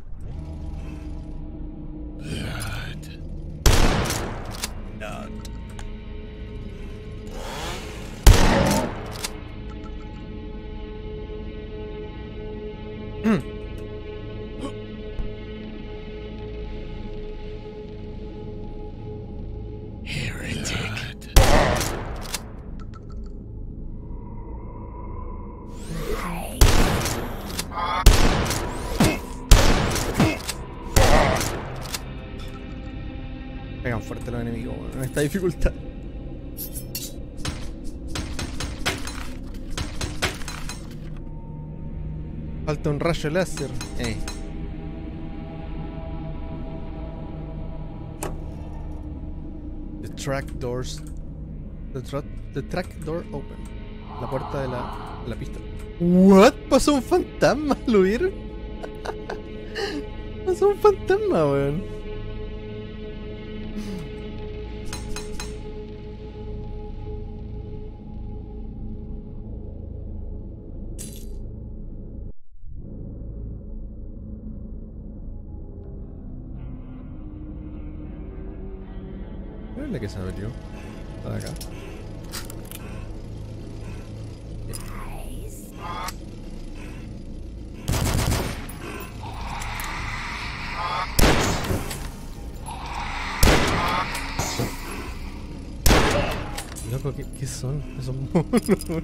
Pegan fuerte los enemigos, bueno, en esta dificultad. Falta un rayo láser. The track doors. The track door open. La puerta de la pista. What? Pasó un fantasma, ¿lo vieron? Pasó un fantasma, weón. ¿Dónde que se abrió? Está de acá. Loco, ¿qué son? Esos monos.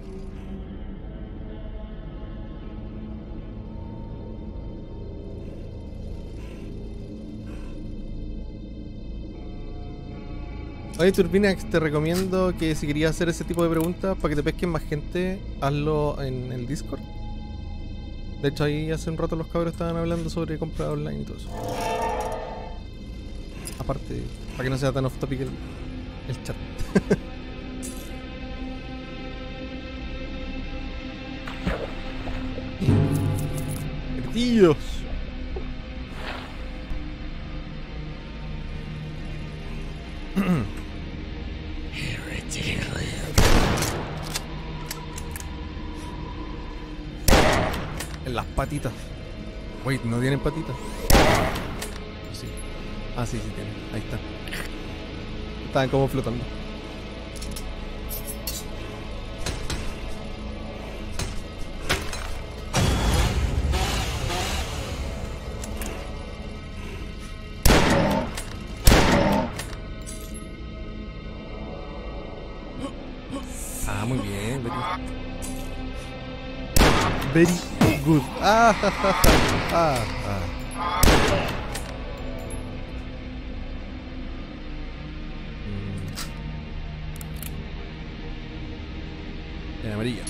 Oye, Turbinax, te recomiendo que si querías hacer ese tipo de preguntas para que te pesquen más gente, hazlo en el Discord. De hecho, ahí hace un rato los cabros estaban hablando sobre compra online y todo eso. Aparte, para que no sea tan off topic el chat. ¡Dios! En las patitas. Wait, ¿no tienen patitas? Sí. Ah, sí, sí tienen. Ahí está. Estaban como flotando. Ah, muy bien, very good. Ah, ja, ja, ja. Ah, ah. En amarilla.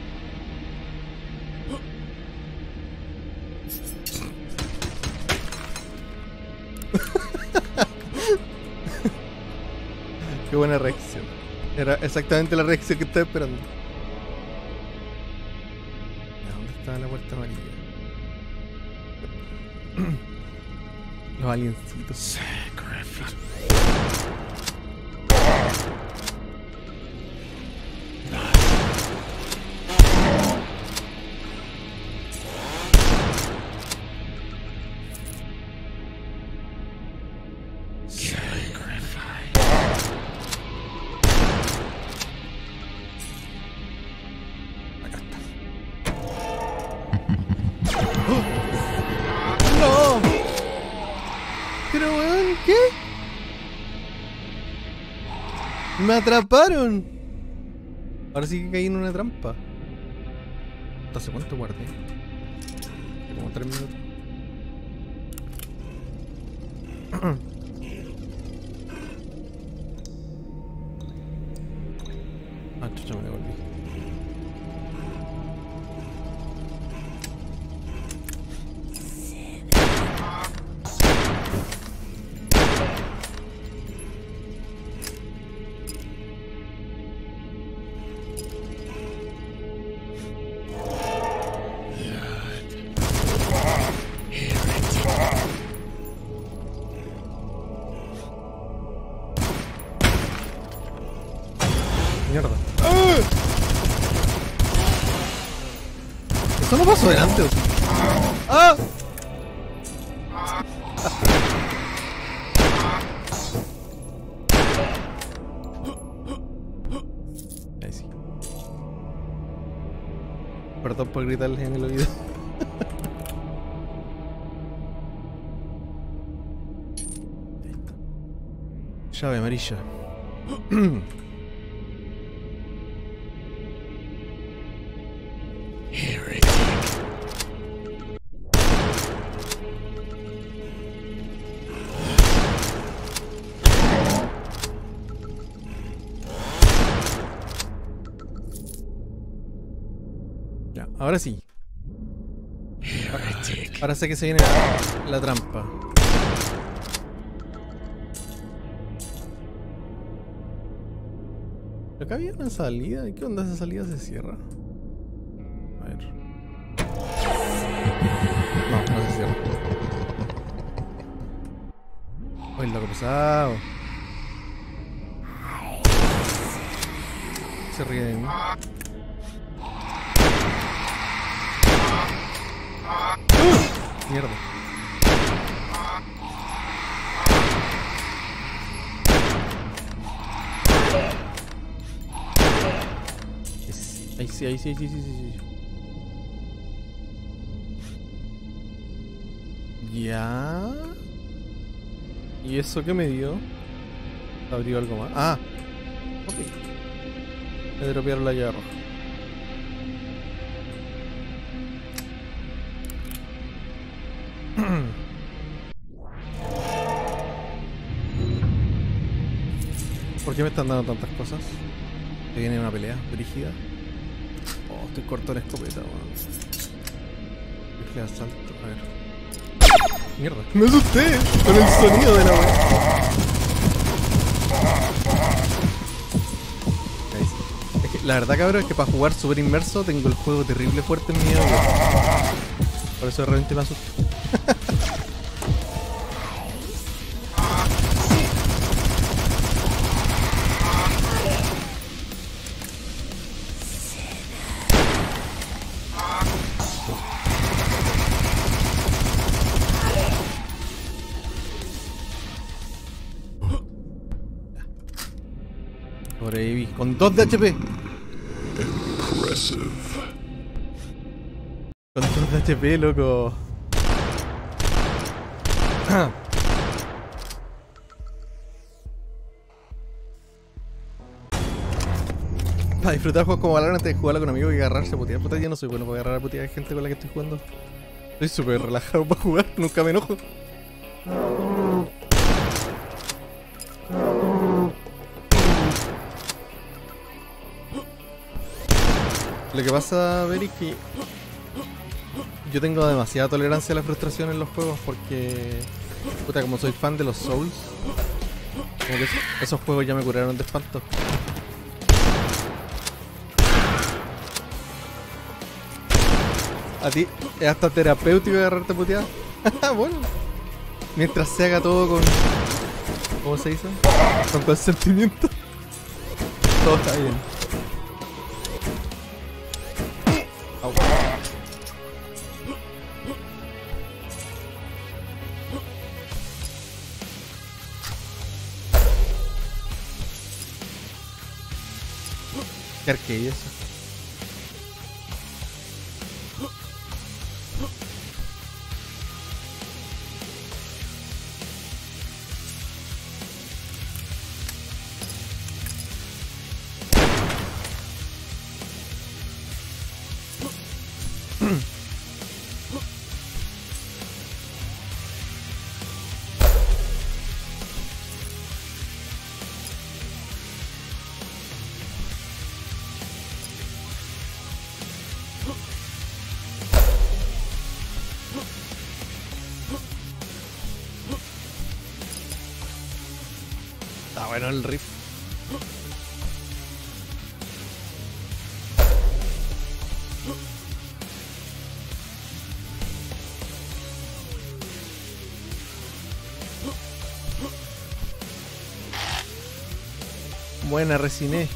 Qué buena reacción. Era exactamente la reacción que estaba esperando. la puerta amarilla. Los aliencitos. Sacrifice. Acá está. ¡No! Pero weón, ¿qué? ¡Me atraparon! Ahora sí que caí en una trampa. ¿Hace cuánto guardé? Como 3 minutos. Ah, chucha, me devolví. Mierda. ¡Ah! Eso no pasó delante, ¿o sí? ¡Ah! Ahí sí. Perdón por gritarles en el oído. Ahí está. Llave amarilla. Heretic. Ya, ahora sí. Heretic. Ahora sé que se viene la trampa. Acá había una salida. ¿Qué onda? Esa salida se cierra. A ver. No, no se cierra. Uy, lo cruzado. Se ríe de mí. Mierda. Ahí sí, ahí sí, sí, sí, sí. Ya. ¿Y eso qué me dio? ¿Abrió algo más? Ah. Ok. Me dropearon la llave roja. ¿Por qué me están dando tantas cosas? ¿Que viene una pelea brígida? Oh, estoy corto en escopeta, weón. Rifle de asalto, a ver. Mierda, me asusté con el sonido de la weá. Es que la verdad, cabrón, es que para jugar super inmerso tengo el juego terrible fuerte en mi oído. Por eso de repente me asusto. Sobreviví con 2 de HP. Impressive. Con 2 de HP, loco. Para disfrutar juegos como Valorant antes de jugarlo con amigos y agarrarse a putear. Puta, yo no soy bueno para agarrar a putear a gente con la que estoy jugando. Estoy súper relajado para jugar, nunca me enojo. Lo que pasa, Beri, es que yo tengo demasiada tolerancia a la frustración en los juegos porque, puta, como soy fan de los Souls, como que esos juegos ya me curaron de espanto. A ti es hasta terapéutico agarrarte puteada. Bueno. Mientras se haga todo con... ¿Cómo se dice? Con consentimiento. Todo está bien. Au. ¿Qué arcade eso? Está bueno el riff. Buena, Resiné.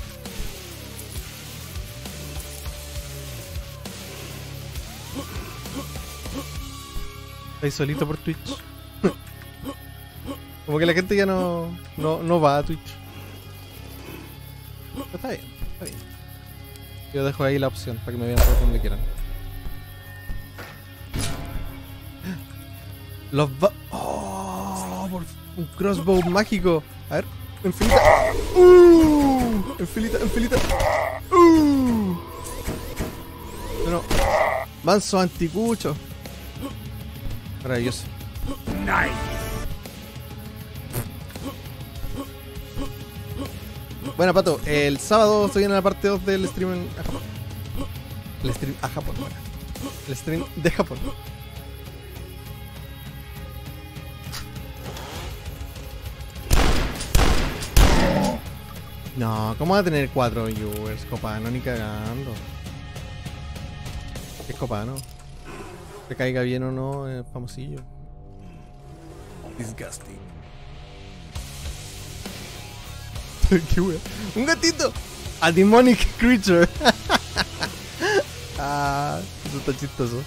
Estáis solito por Twitch. Como que la gente ya no va a Twitch. Pero está bien, está bien. Yo dejo ahí la opción para que me vean por donde quieran. Los va... ¡Oh! Un crossbow mágico. A ver, en filita. En filita, en filita. Bueno, manso anticucho. Maravilloso. Bueno, Pato, el sábado se viene la parte 2 del stream a Japón. El stream a Japón, bueno. El stream de Japón. No, ¿cómo va a tener 4 viewers? Copano, ni cagando. Es Copano. Que caiga bien o no, es famosillo. Disgusting. Qué wea. ¡Un gatito! A demonic creature. Ah, eso está chistoso.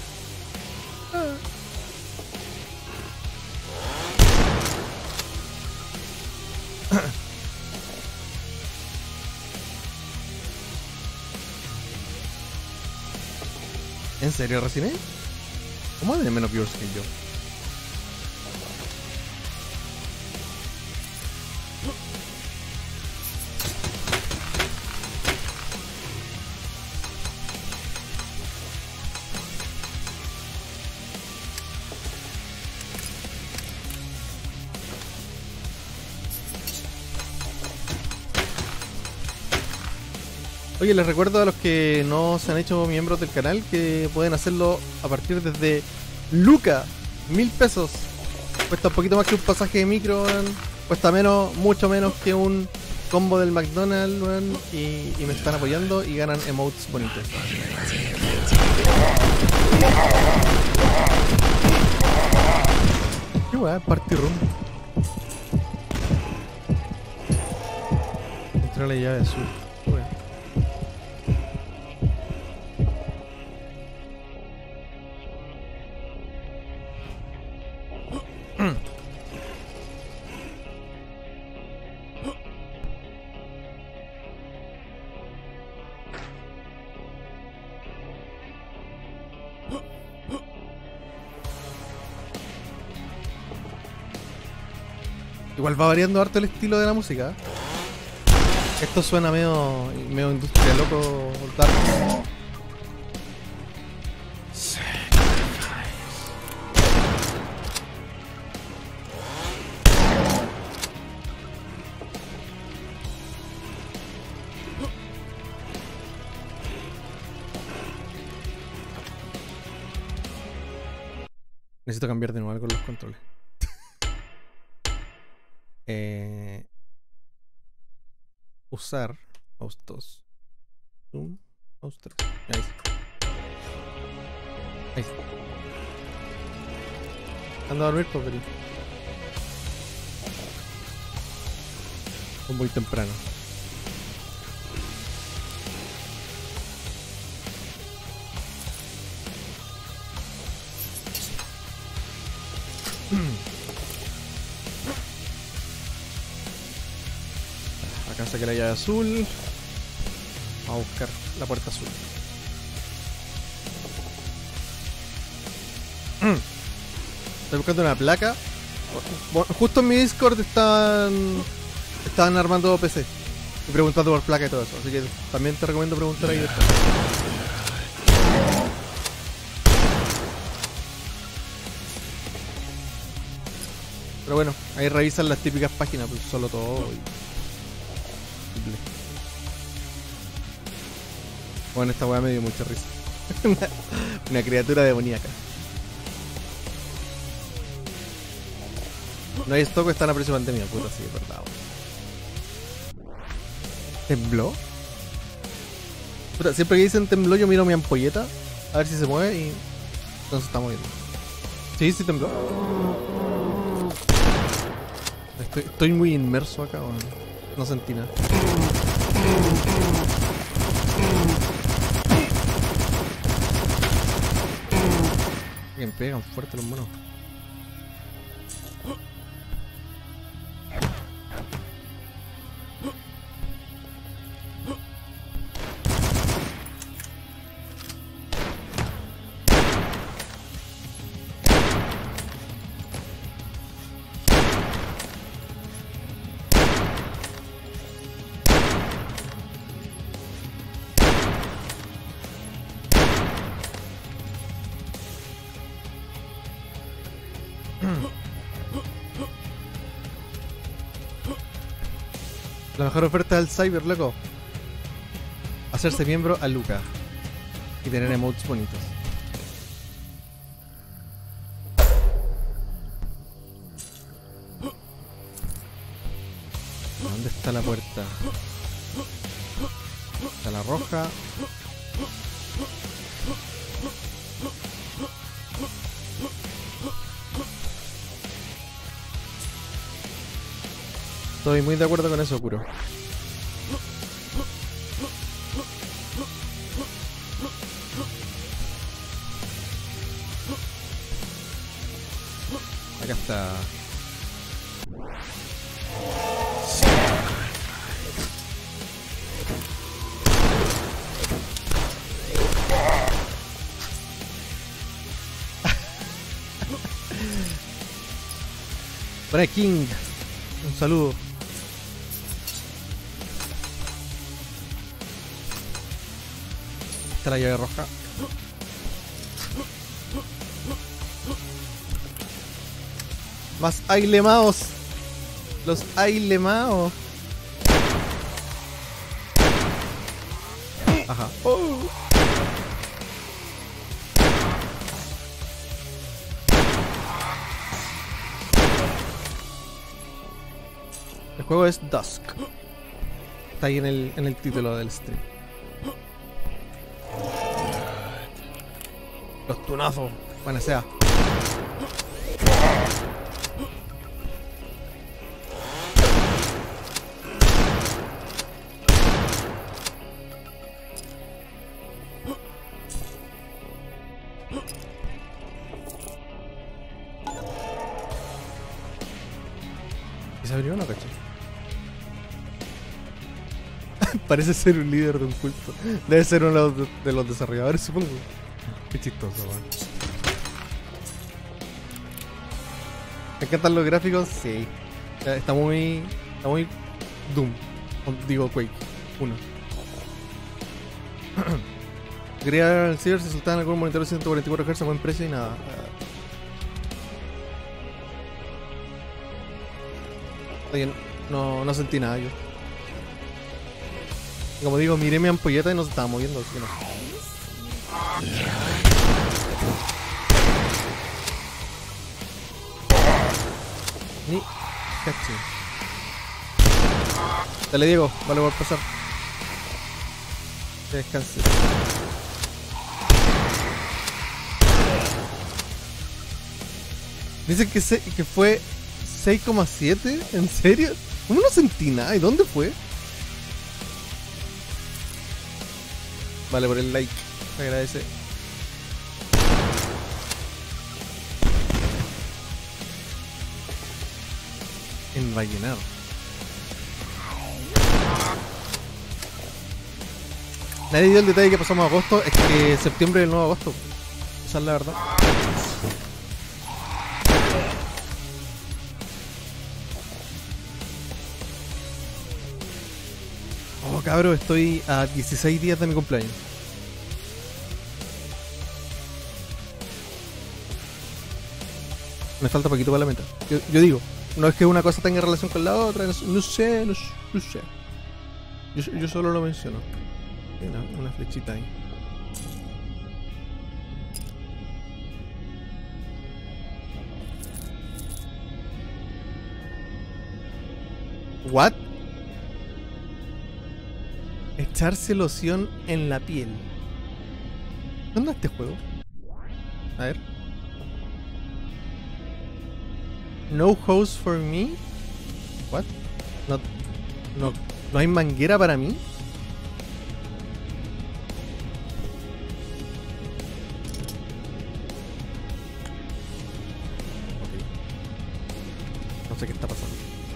¿En serio, Resident Evil? ¿Cómo de menos viewers que yo? Oye, les recuerdo a los que no se han hecho miembros del canal que pueden hacerlo a partir desde Luca, 1000 pesos. Cuesta un poquito más que un pasaje de micro, weón. Cuesta menos, mucho menos que un combo del McDonald's, weón. Y me están apoyando y ganan emotes bonitos. Qué weá, party room. Entra la llave azul. Weá. Igual va variando harto el estilo de la música. Esto suena medio industria loco dark. Necesito cambiar de nuevo algo en los controles. Usar mouse 2. Zoom, mouse 3. Ahí sí. Ahí está. Ando a dormir, pobre. Muy temprano. Acá saqué la llave azul. Vamos a buscar la puerta azul. Estoy buscando una placa. Bueno, justo en mi Discord estaban armando PC y preguntando por placa y todo eso. Así que también te recomiendo preguntar ahí después. Pero bueno, ahí revisan las típicas páginas, pues solo todo y... Bueno, esta weá me dio mucha risa. Una criatura demoníaca. No hay stock, está en la próxima pandemia, puta, sí, es verdad. ¿Tembló? Puta, siempre que dicen tembló yo miro mi ampolleta a ver si se mueve y no se está moviendo. Sí, sí tembló. Estoy muy inmerso acá, bueno. No sentí nada. Bien, pegan fuerte los monos. La mejor oferta del cyber, loco. Hacerse miembro a Luca y tener emotes bonitos. ¿Dónde está la puerta? Está la roja. Estoy muy de acuerdo con eso, Kuro. Acá está. Buena King. Un saludo. Está la llave roja. Más ailemaos. Los ailemaos. Ajá. Oh. El juego es Dusk. Está ahí en el título del stream. Los tunazos. Bueno, sea. ¿Y se abrió una cacha? Parece ser un líder de un culto. Debe ser uno de los desarrolladores, supongo. Qué chistoso, man. ¿Te encantan los gráficos? Sí. Está muy Doom. Digo Quake 1. Quería ver al ciber si soltaban algún monitor de 144 Hz a buen precio y nada. Oye, no sentí nada yo. Como digo, miré mi ampolleta y no se estaba moviendo, así que no. Ni caché. Dale, Diego, vale por pasar. Que descanse. Dice que fue 6,7. ¿En serio? ¿Cómo no sentí nada? ¿Y dónde fue? Vale, por el like. Se agradece. Envallenar. Nadie dio el detalle que pasamos a agosto. Es que septiembre es el nuevo agosto. Esa es la verdad. Oh, cabrón, estoy a 16 días de mi cumpleaños. Me falta poquito para la meta. Yo digo, no es que una cosa tenga relación con la otra, no sé. Yo solo lo menciono. Una flechita ahí. ¿What? Echarse loción en la piel. ¿Dónde está este juego? A ver. No hose for me. What? No hay manguera para mí. No sé qué está pasando.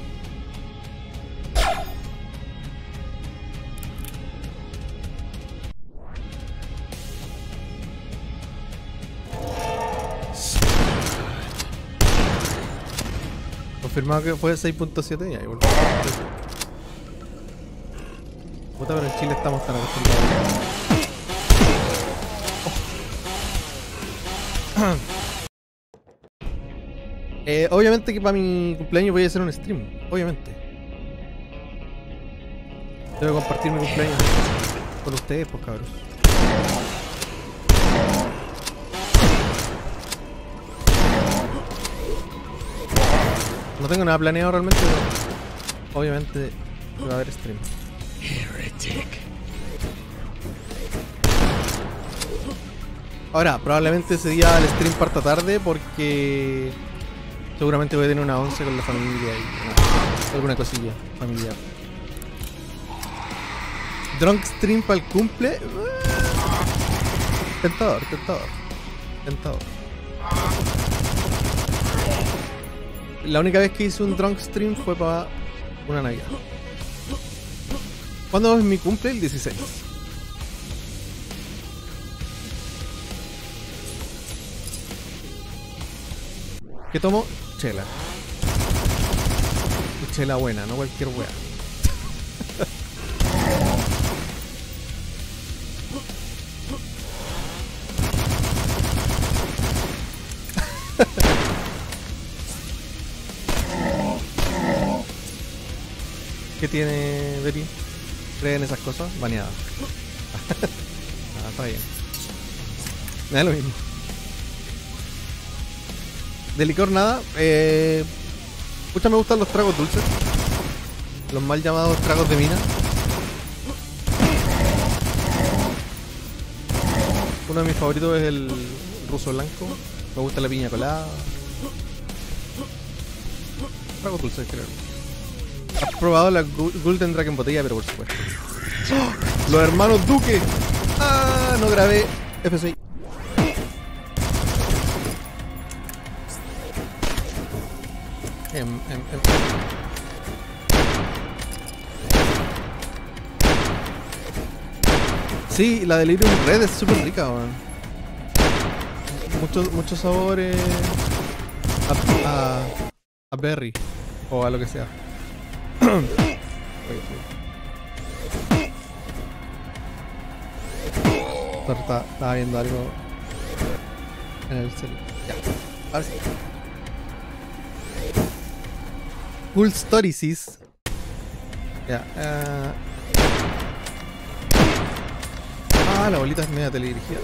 Confirmado que fue 6.7 y ahí volvemos. Puta, pero en Chile estamos tan acostumbrados. Obviamente que para mi cumpleaños voy a hacer un stream. Obviamente. Debo compartir mi cumpleaños con ustedes, pues cabros. No tengo nada planeado realmente, pero obviamente va a haber stream. Heretic. Ahora, probablemente ese día el stream parta tarde porque seguramente voy a tener una 11 con la familia y alguna cosilla familiar. Drunk stream para el cumple. Tentador. La única vez que hice un drunk stream fue para una Navidad. ¿Cuándo es mi cumple? El 16. ¿Qué tomo? Chela. Y chela buena, no cualquier wea. ¿Qué tiene Beri? ¿Cree en esas cosas? Baneada. Ah, está bien. Me da lo mismo. De licor nada. Pucha, me gustan los tragos dulces. Los mal llamados tragos de mina. Uno de mis favoritos es el ruso blanco. Me gusta la piña colada. Tragos dulces, creo. ¿Has probado la Golden Drag en botella? Pero por supuesto. ¡Oh! ¡Los hermanos Duque! ¡Ah! No grabé F6. Sí, la Delirium Red es súper rica, man. Muchos sabores a berry o a lo que sea. Estaba viendo algo en el celular. Ya, ahora sí. Cool Stories. Ya. La bolita es media teledirigida.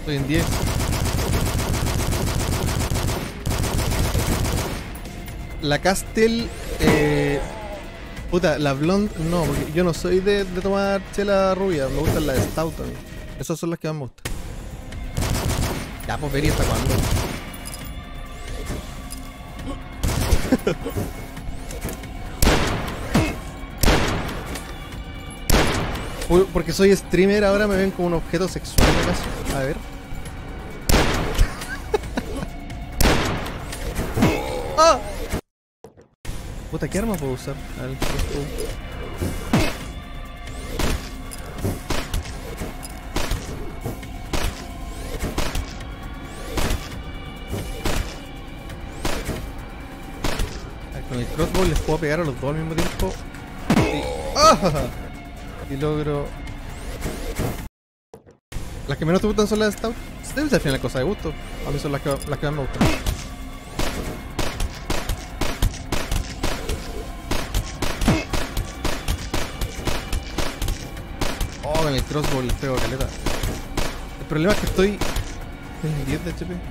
Estoy en 10. La Castel, puta, la Blonde, no, porque yo no soy de tomar chela rubia, me gustan las Stout a mí. Esas son las que más me gustan. Ya, pues vería hasta cuándo. Porque soy streamer, ahora me ven como un objeto sexual, ¿acaso? A ver. ¡Ah! Puta, ¿qué arma puedo usar? A ver, con el crossbow les puedo pegar a los dos al mismo tiempo. Y, ¡ah! Y logro... Las que menos te gustan son las Stout. Debe ser al final cosa de gusto. A mí son las que más me gustan. Oh, con el crossbow les pego caleta. El problema es que estoy en 10 de HP.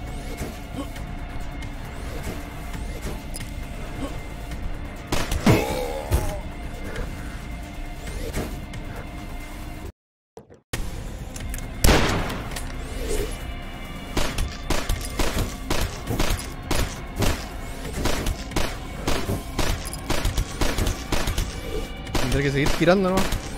Tendré que seguir tirando, ¿no?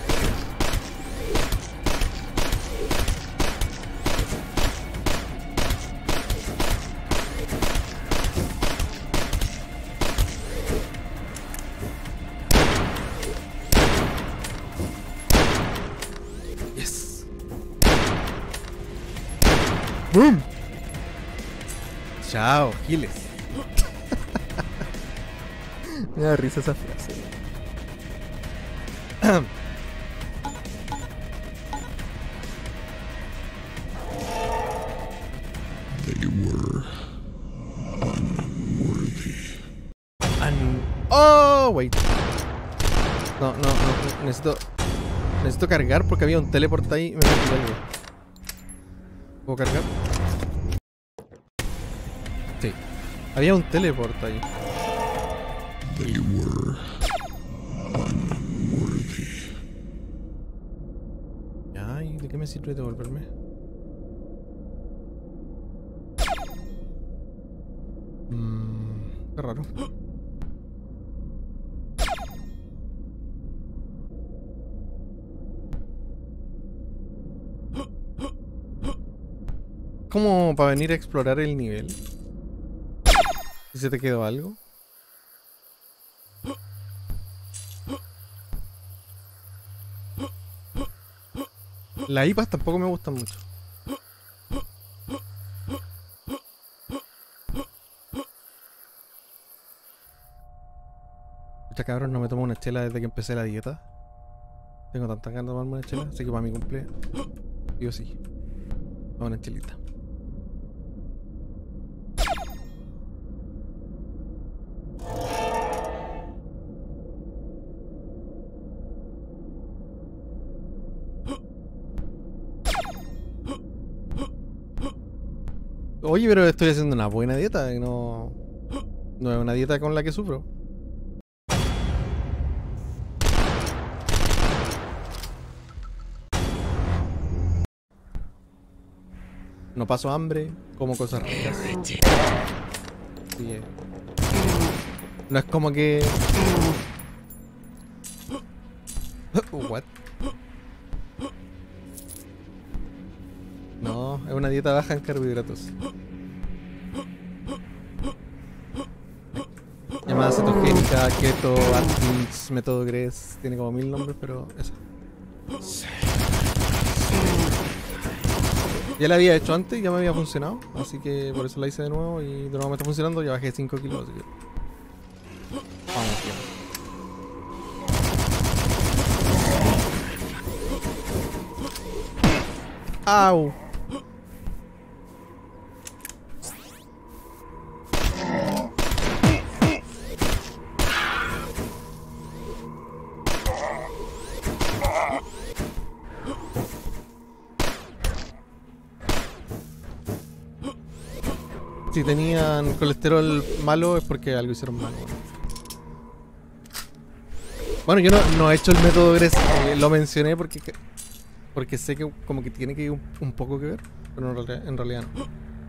Yes. Boom. Chao, giles. Me da risa esa frase. They were unworthy. Oh, wait. No, necesito cargar porque había un teleport ahí y me metí algo. ¿Puedo cargar? Sí. Había un teleport ahí. They were unworthy. Ay, ¿de qué me sirve devolverme? Qué raro. ¿Cómo para venir a explorar el nivel? ¿Si se te quedó algo? Las IPAs tampoco me gustan mucho. Escucha, cabrón, no me tomo una chela desde que empecé la dieta. Tengo tantas ganas de tomarme una chela, así que para mi cumpleaños, yo sí. Tomo una chelita. Oye, pero estoy haciendo una buena dieta, no es una dieta con la que sufro. No paso hambre, como cosas ricas. Heretic. Sí, no es como que... What? No, es una dieta baja en carbohidratos. Llamada cetogénica, keto, Atkins, método Gress, tiene como 1000 nombres, pero esa. Ya la había hecho antes, ya me había funcionado, así que por eso la hice de nuevo y de nuevo me está funcionando, ya bajé 5 kilos, así que... Vamos bien. ¡Au! Si tenían colesterol malo es porque algo hicieron mal. Bueno, yo no he hecho el método GRES, lo mencioné porque sé que como que tiene que ir un poco que ver, pero en realidad no.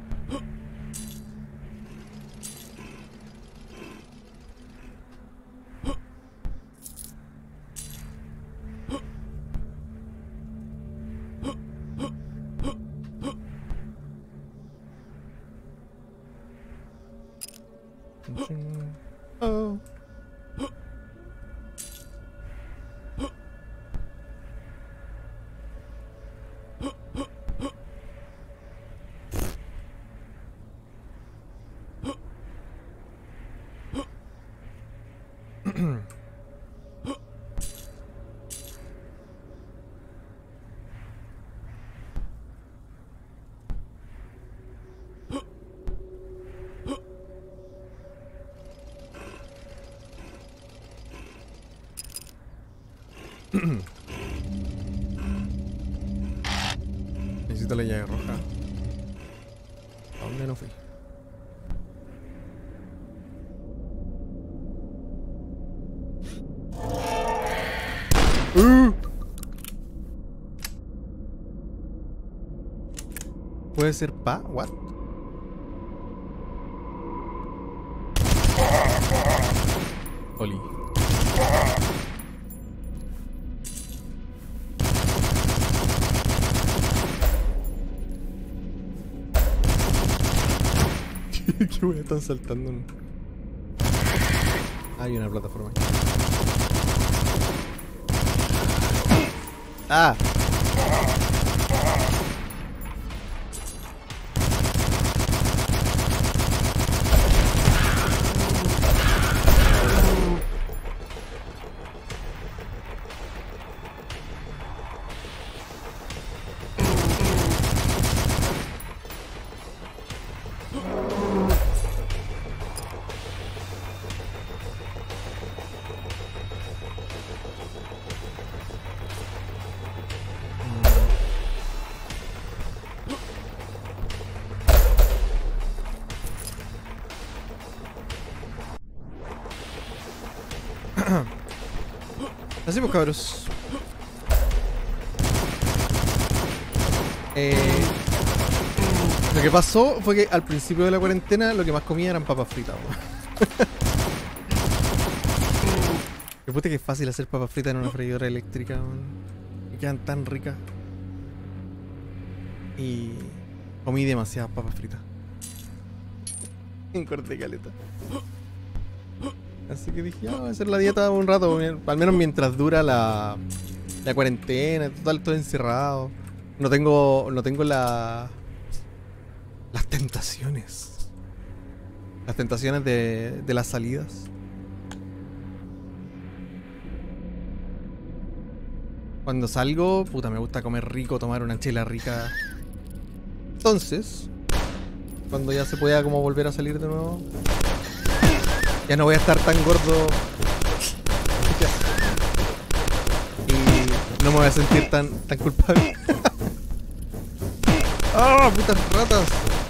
Oh. Necesito la llave roja. ¿A dónde no fui? ¿Puede ser pa? What? Oli. ¿Qué wea están saltando? Hay una plataforma aquí. ¡Ah! Así pues, cabros. Lo que pasó fue que al principio de la cuarentena lo que más comía eran papas fritas. Que puta que es fácil hacer papas fritas en una freidora eléctrica, man. Y quedan tan ricas. Y comí demasiadas papas fritas. En corte caleta. Así que dije, voy a hacer la dieta un rato, al menos mientras dura la cuarentena, total, todo encerrado. No tengo las tentaciones. Las tentaciones de las salidas. Cuando salgo, puta, me gusta comer rico, tomar una chela rica. Entonces, cuando ya se pueda como volver a salir de nuevo, ya no voy a estar tan gordo y no me voy a sentir tan culpable. ¡Ah, putas ratas!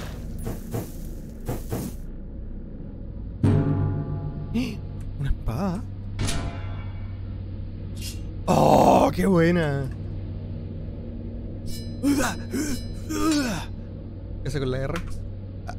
¿Una espada? ¡Oh, qué buena! ¿Qué hace con la R? Ah.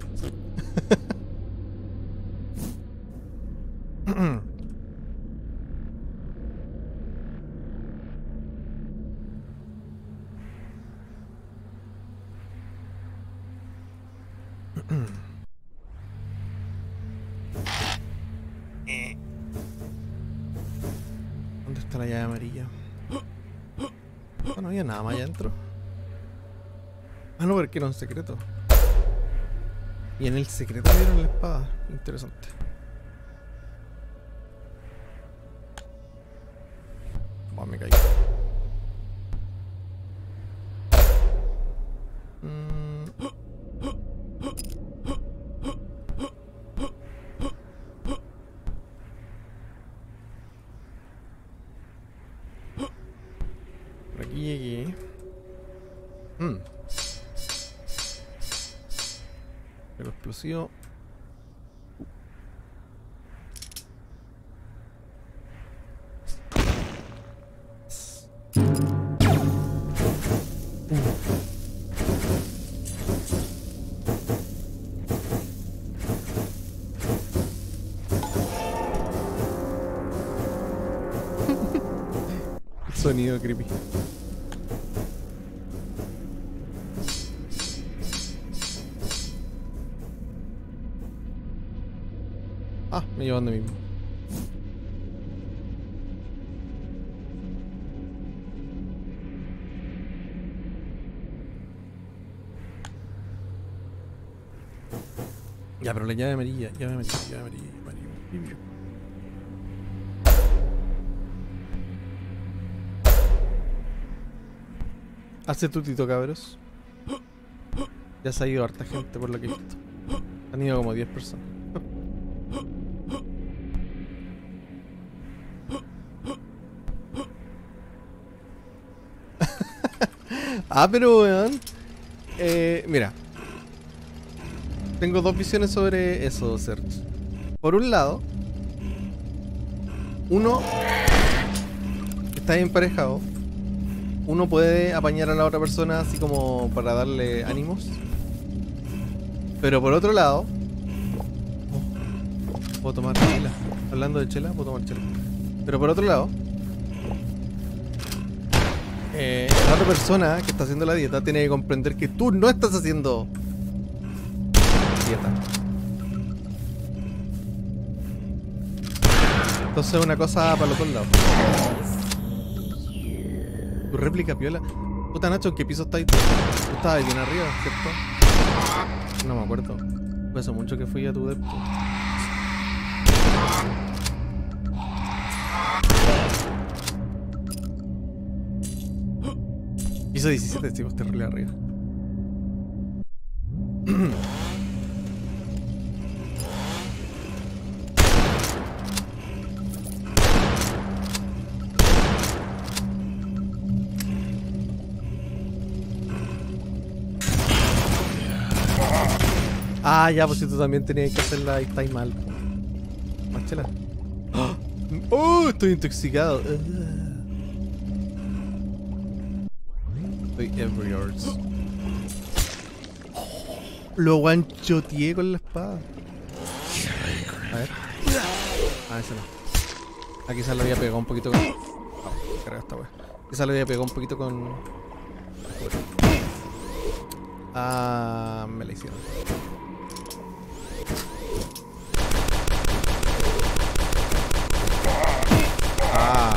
¿Dónde está la llave amarilla? No había nada más allá adentro. Ah, no, porque era un secreto. Y en el secreto vieron la espada. Interesante. Oh, me caí. Por aquí llegué. Pero explosivo. Sonido creepy. Ah, me llevan de mismo. Ya, pero la llave amarilla, llave amarilla, llave amarilla, llave amarilla. Hace tutito, cabros. Ya se ha ido harta gente por lo que he visto. Han ido como 10 personas. Ah, pero weón. Mira. Tengo dos visiones sobre eso, Serge. Por un lado, uno está emparejado. Uno puede apañar a la otra persona así como para darle ánimos. Pero por otro lado, puedo tomar chela. Hablando de chela, puedo tomar chela. Pero por otro lado, la otra persona que está haciendo la dieta tiene que comprender que tú no estás haciendo dieta. Entonces es una cosa para los dos lados. Tu réplica piola. Puta Nacho, ¿en qué piso estáis tú? Tú estabas bien arriba, ¿cierto? No me acuerdo. Fue hace mucho que fui a tu depto. Piso 17, chicos, terrible arriba. Ah, ya, pues si tú también tenías que hacerla y estáis mal. Márchela. ¡Oh! Estoy intoxicado. Estoy every yours. Lo guanchoteé con la espada. A ver. Ah, ese no. Ah, quizás lo había pegado un poquito con... Oh, carga esta wea. Quizás lo había pegado un poquito con... Ah, me la hicieron. Ah.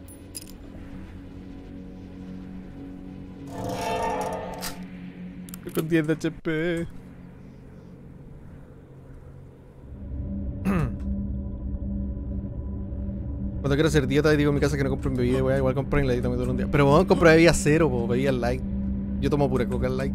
Con 10 de HP. Cuando quiero hacer dieta y digo en mi casa que no compro bebida, voy a igual comprar en la dieta me dura un día. Pero vamos a comprar bebida cero, po, bebida light. Yo tomo pura coca light.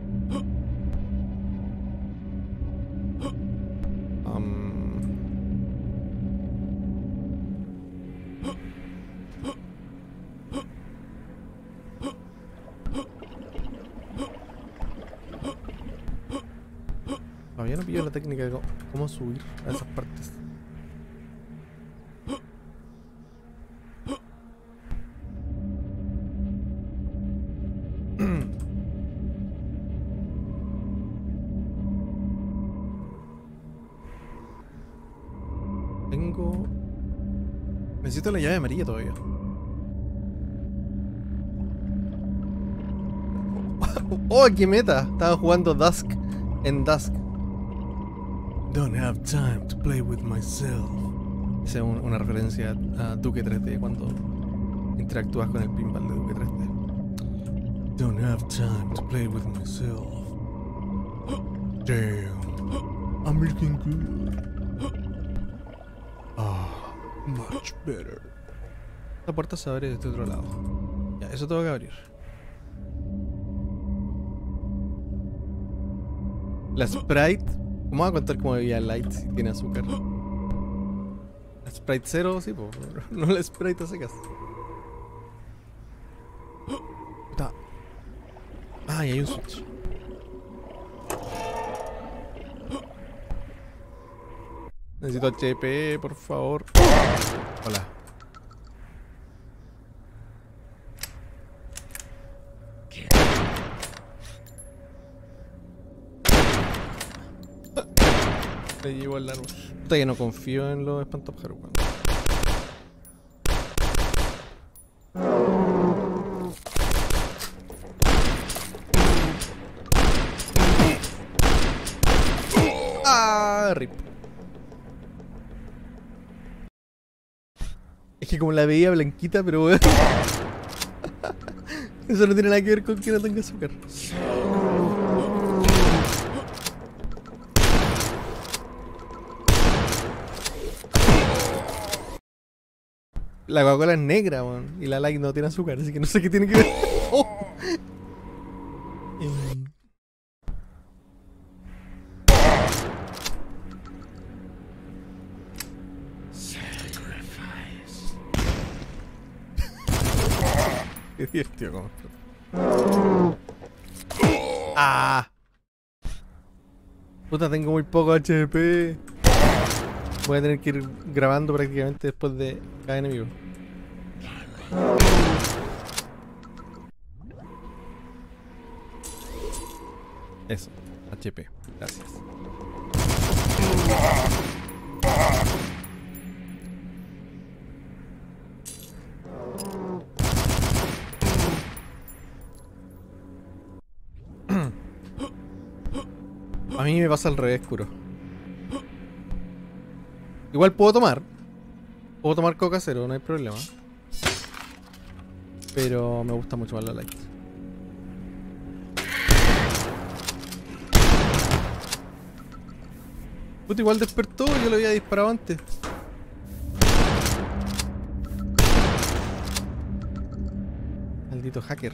Todavía no pillo la técnica de cómo subir a esas partes. Tengo... Necesito la llave amarilla todavía. ¡Oh, qué meta! Estaba jugando Dusk en Dusk. Don't have time to play with myself. Esa es una referencia a Duke 3D cuando interactúas con el pinball de Duke 3D. Don't have time to play with myself. Damn, I'm looking good. Ah, much better. La puerta se abre de este otro lado. Ya, eso tengo que abrir. La Sprite. ¿Cómo va a contar como bebida light si tiene azúcar? La Sprite 0, sí, po. No la Sprite a secas. Puta. Ah, y hay un switch. Necesito HP, por favor. Hola. Me llevo el largo. Puta que no confío en los espantapájaros, weón. Ah, rip. Es que como la veía blanquita, pero weón. Eso no tiene nada que ver con que no tenga azúcar. La Coca-Cola es negra, weón. Y la Light no tiene azúcar, así que no sé qué tiene que ver. Oh. Qué divertido como explota. ¡Ah! Puta, tengo muy poco HP. Voy a tener que ir grabando prácticamente después de cada enemigo. Eso, HP. Gracias. A mí me pasa al revés, Kuro. Igual puedo tomar Coca Cero, no hay problema. Pero me gusta mucho más la Light. Puta, igual despertó, yo lo había disparado antes. Maldito hacker.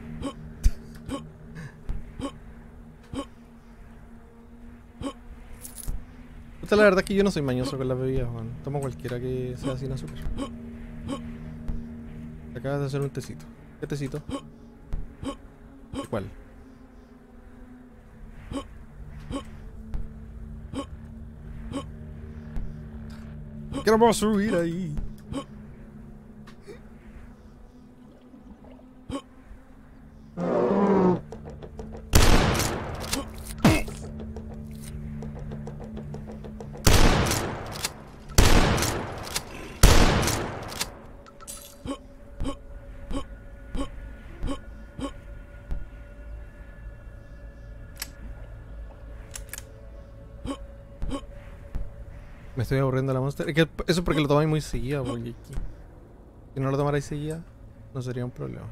Puta, la verdad es que yo no soy mañoso con las bebidas, man. Tomo cualquiera que sea sin azúcar. Acabas de hacer un tecito. ¿Qué tecito? ¿Cuál? ¿Qué no puedo subir ahí? Me estoy aburriendo de la Monster. Es que eso es porque lo tomáis muy seguida, porque si no lo tomarais seguida, no sería un problema.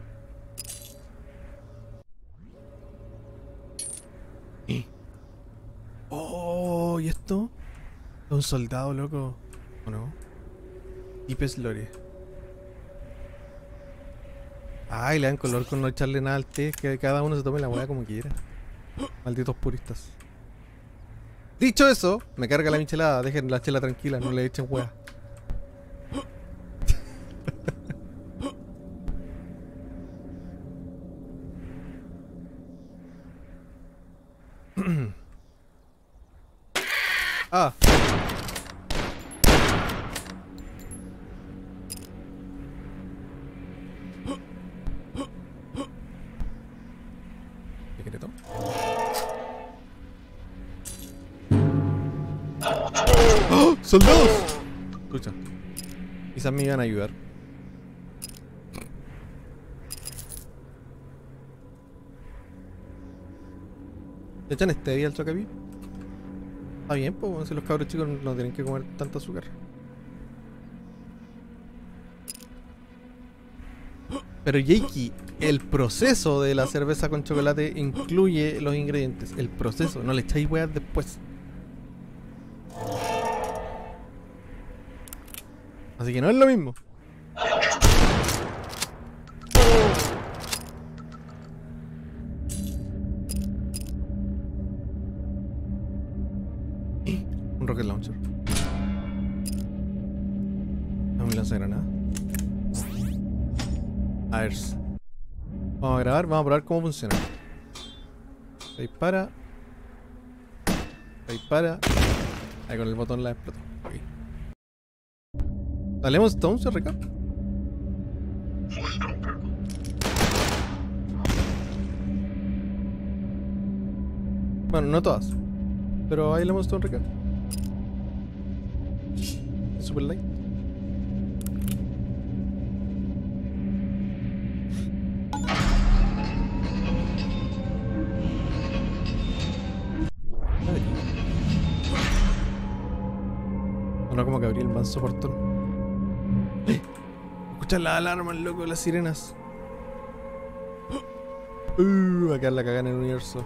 Oh, ¿y esto? Es un soldado, loco. ¿O no? Tipes Lore. Ay, le dan color con no echarle nada al té. Que cada uno se tome la hueá como quiera. Malditos puristas. Dicho eso, me carga la michelada. Dejen la chela tranquila, no le echen hueá. Ah. Secreto. ¡Oh! ¡Soldados! Escucha. Quizás me iban a ayudar. ¿Le echan stevia al Chocapi? Está bien, pues si los cabros chicos no tienen que comer tanto azúcar. Pero Jakey, el proceso de la cerveza con chocolate incluye los ingredientes. El proceso, no le echáis weas después. Así que no es lo mismo. Un rocket launcher. Dame un lanzagranada. A ver. Vamos a grabar, vamos a probar cómo funciona. Se dispara. Se dispara. Ahí con el botón la explotó. ¿La Lemon Stone se reca? Bueno, no todas. Pero hay Lemon Stone reca. Es super light. No, como que abrí el manso portón. Escuchan las alarmas, loco, las sirenas. Va a quedar la cagada en el universo.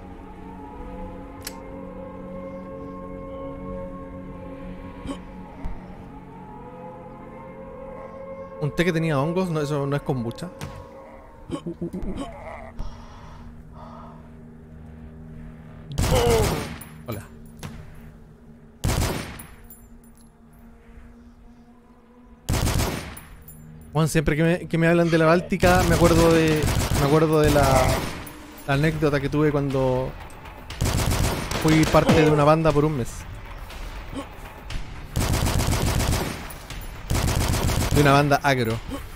Un té que tenía hongos, no, eso no es kombucha. Hola. Juan, siempre que me hablan de la Báltica me acuerdo de la anécdota que tuve cuando fui parte de una banda por un mes. De una banda agro.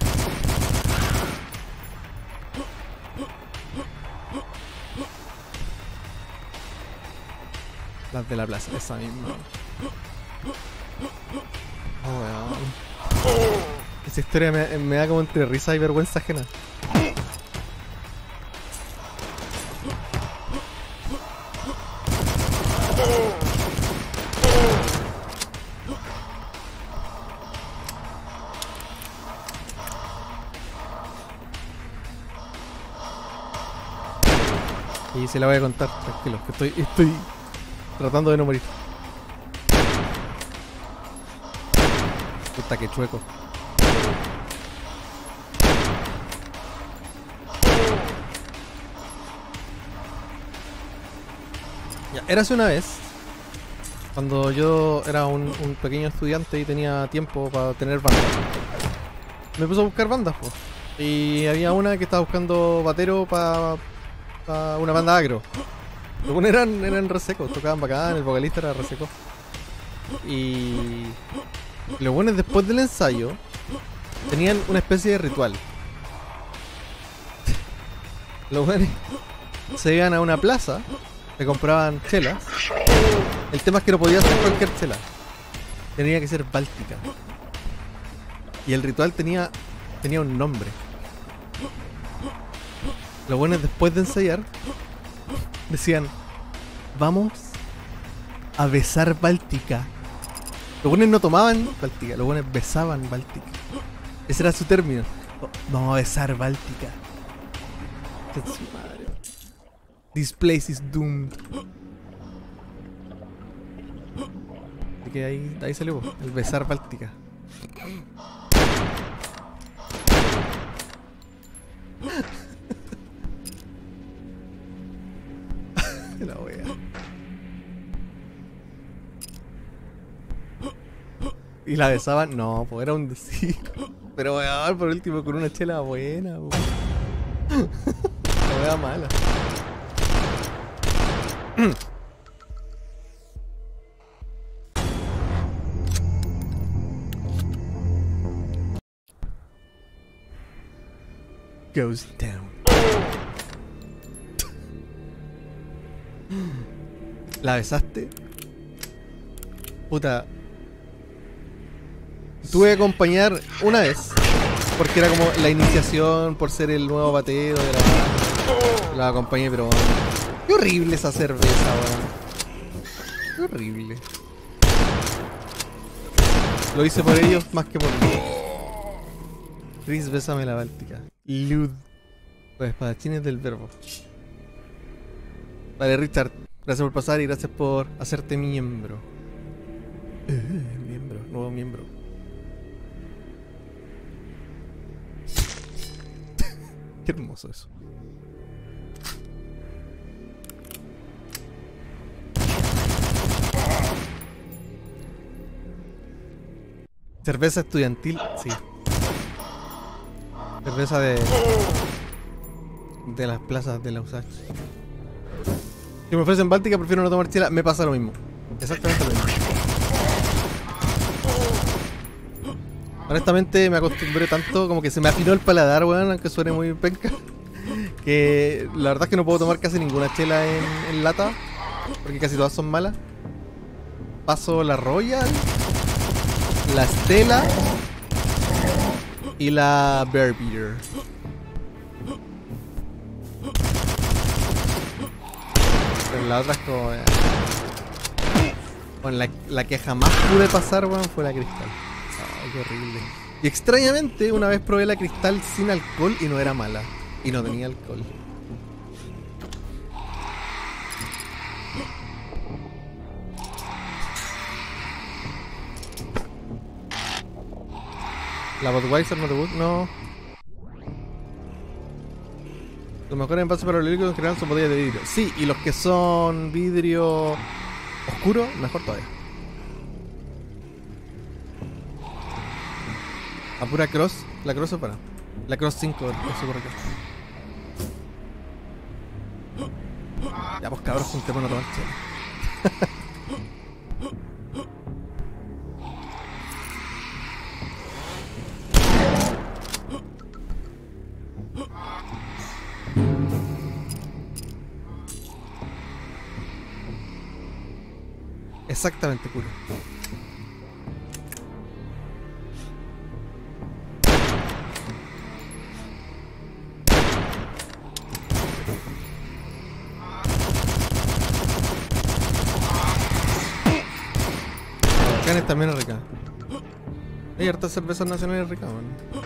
Las de la plaza, esa misma. Oh, weón. Esa historia me da como entre risa y vergüenza ajena. Y se la voy a contar, tranquilos, que estoy tratando de no morir. Puta que chueco. Ya, érase una vez, cuando yo era un pequeño estudiante y tenía tiempo para tener bandas, me puse a buscar bandas, po. Y había una que estaba buscando batero para una banda agro. Los buenos eran resecos, tocaban bacán, el vocalista era reseco. Y los buenos después del ensayo tenían una especie de ritual. Los buenos se iban a una plaza, se compraban chelas. El tema es que no podía ser cualquier chela, tenía que ser báltica. Y el ritual tenía un nombre. Los buenos después de ensayar decían: vamos a besar Báltica. Los buenos no tomaban Báltica, los buenos besaban Báltica. Ese era su término. Vamos a besar Báltica. Madre. This place is doomed. Así que ahí salió el besar Báltica. La wea. ¿Y la besaban? No, pues era un decir. Pero weón, por último con una chela buena, weón. La wea mala. Goes down. ¿La besaste? Puta. Tuve que acompañar una vez, porque era como la iniciación por ser el nuevo bateo de la banda. La acompañé, pero qué horrible esa cerveza, weón. Qué horrible. Lo hice por ellos más que por mí. Chris, bésame la Báltica. Lud. Los espadachines del verbo. Vale, Richard, gracias por pasar y gracias por hacerte miembro. Nuevo miembro. Qué hermoso eso. Cerveza estudiantil, sí. Cerveza de las plazas de la USACH. Si me ofrecen Báltica, prefiero no tomar chela. Me pasa lo mismo. Exactamente lo mismo. Honestamente me acostumbré tanto, como que se me afinó el paladar, weón, aunque suene muy penca. Que la verdad es que no puedo tomar casi ninguna chela en lata, porque casi todas son malas. Paso la Royal, la Stella y la Bear Beer. Pero la otra es como... Bueno, la que jamás pude pasar, weón, fue la Cristal. Qué horrible. Y extrañamente, una vez probé la Cristal sin alcohol y no era mala. Y no tenía alcohol. La Budweiser no te gusta, no. Los mejores envases para los líquidos en general son botellas de vidrio. Sí, y los que son vidrio oscuro, mejor todavía. A pura Cross, la Cross es para. La Cross 5, eso por acá. Ya pues cabros, juntémonos a tomar chela. Exactamente, culo. Canes también es rica. Hay hartas cervezas nacionales ricas, man.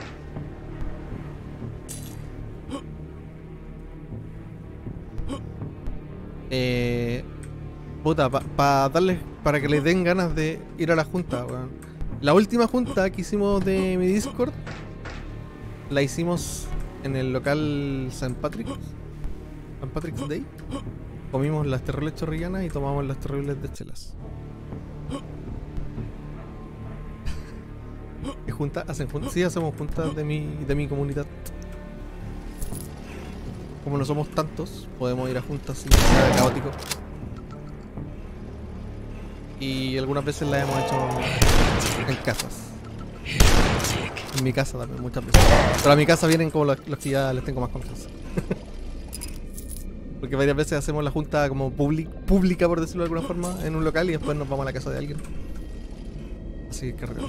Puta, para que les den ganas de ir a la junta, weón. La última junta que hicimos de mi Discord la hicimos en el local St. Patrick's Day. Comimos las terribles chorrillanas y tomamos las terribles de chelas. Sí, hacemos juntas de mi comunidad. Como no somos tantos, podemos ir a juntas sin que sea caótico. Y algunas veces las hemos hecho en casas. En mi casa también, muchas veces. Pero a mi casa vienen como los que ya les tengo más confianza. Porque varias veces hacemos la junta como pública, por decirlo de alguna forma, en un local y después nos vamos a la casa de alguien. Así que recuerdo.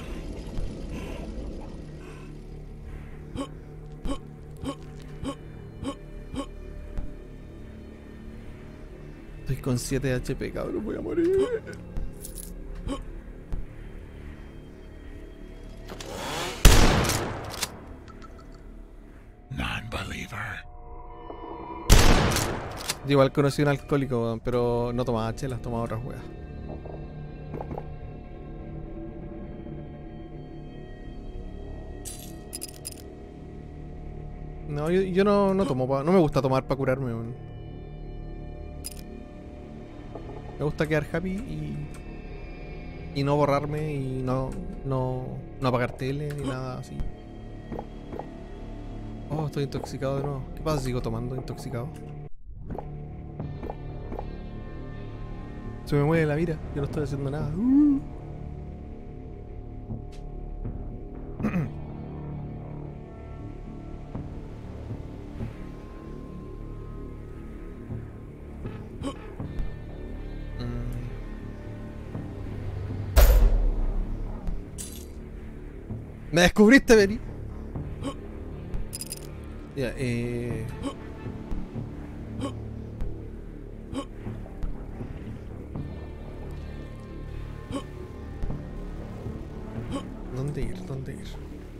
Estoy con 7 HP, cabrón, voy a morir. Non-believer. Yo igual conocí un alcohólico, pero no tomaba chelas, tomaba otras weas. No, yo no tomo, no me gusta tomar para curarme, weón. Me gusta quedar happy y no borrarme y no apagar tele ni nada así. Oh, estoy intoxicado de nuevo. ¿Qué pasa si sigo tomando intoxicado? Se me mueve la mira, yo no estoy haciendo nada. Me descubriste, Beri. Ya, ¿Dónde ir? ¿Dónde ir?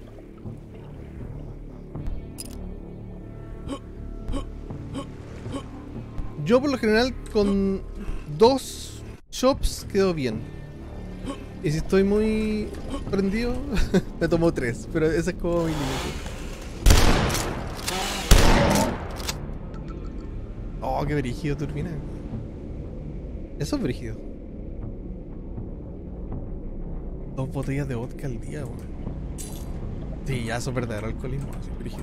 Yo por lo general con 2 shops quedo bien. Y si estoy muy prendido, me tomo 3. Pero ese es como mi límite. Oh, qué brígido, turbina. Eso es brígido. 2 botellas de vodka al día, weón. Sí, ya eso es verdadero alcoholismo, así, brígido.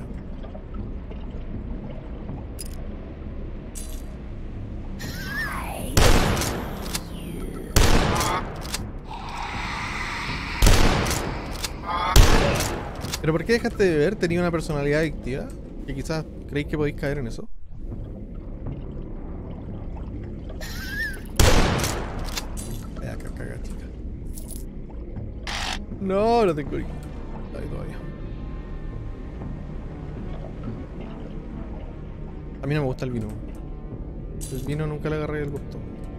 ¿Pero por qué dejaste de beber? ¿Tenía una personalidad adictiva? ¿Que quizás creéis que podéis caer en eso? Vaya caga, chica. No, no tengo... Ahí todavía. A mí no me gusta el vino. El vino nunca le agarré el gusto.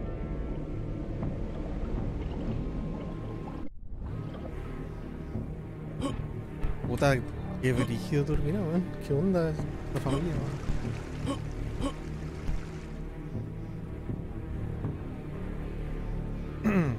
Puta, qué brígido turbina, weón. ¿Qué onda la familia, weón?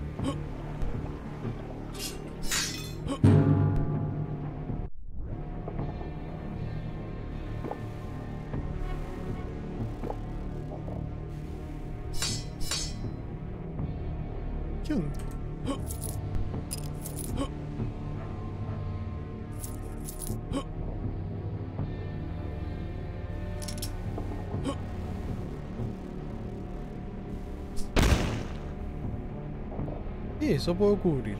¿Qué onda? Sí, eso puedo cubrirlo.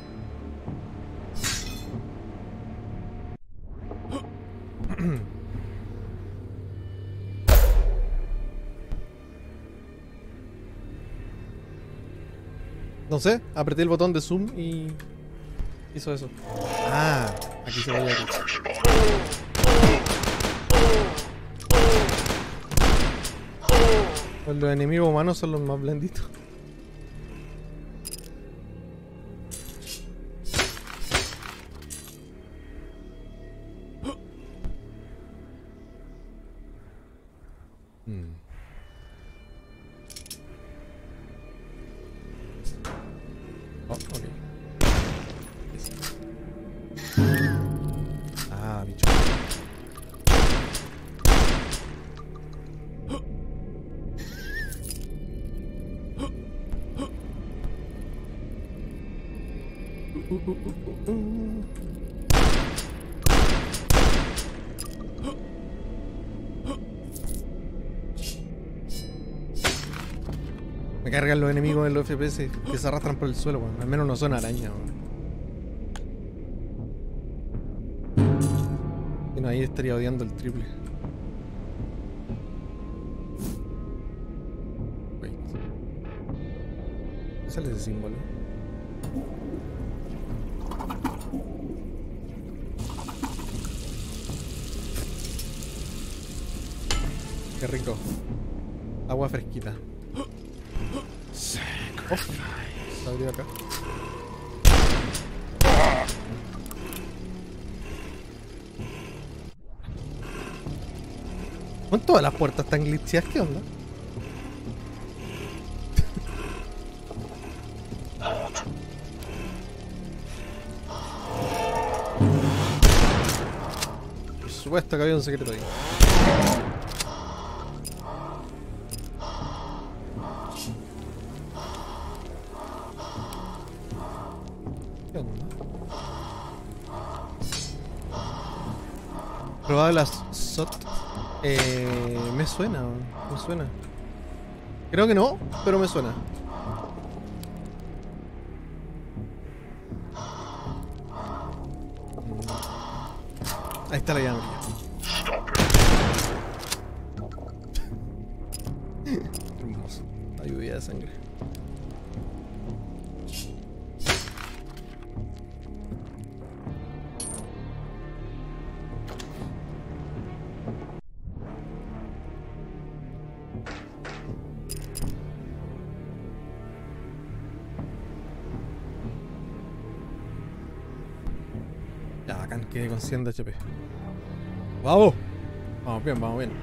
No sé, apreté el botón de zoom y hizo eso. Ah, aquí se vaya. Pues los enemigos humanos son los más blanditos. Oh, ok. Ah, bicho. Me cargan los enemigos en los FPS que se arrastran por el suelo, weón. Al menos no son arañas, weón. Y no, ahí estaría odiando el triple. Wait. ¿Qué sale ese símbolo? Qué rico. Agua fresquita. Oh, se abrió acá. ¿Con todas las puertas están glitcheadas? ¿Qué onda? Por supuesto que había un secreto ahí. Probaba las SOT. Me suena, me suena. Creo que no, pero me suena. Ahí está la llave. Hermoso. La lluvia de sangre. Ya, bacán, quedé con 100 de HP. ¡Vamos! Vamos bien, vamos bien.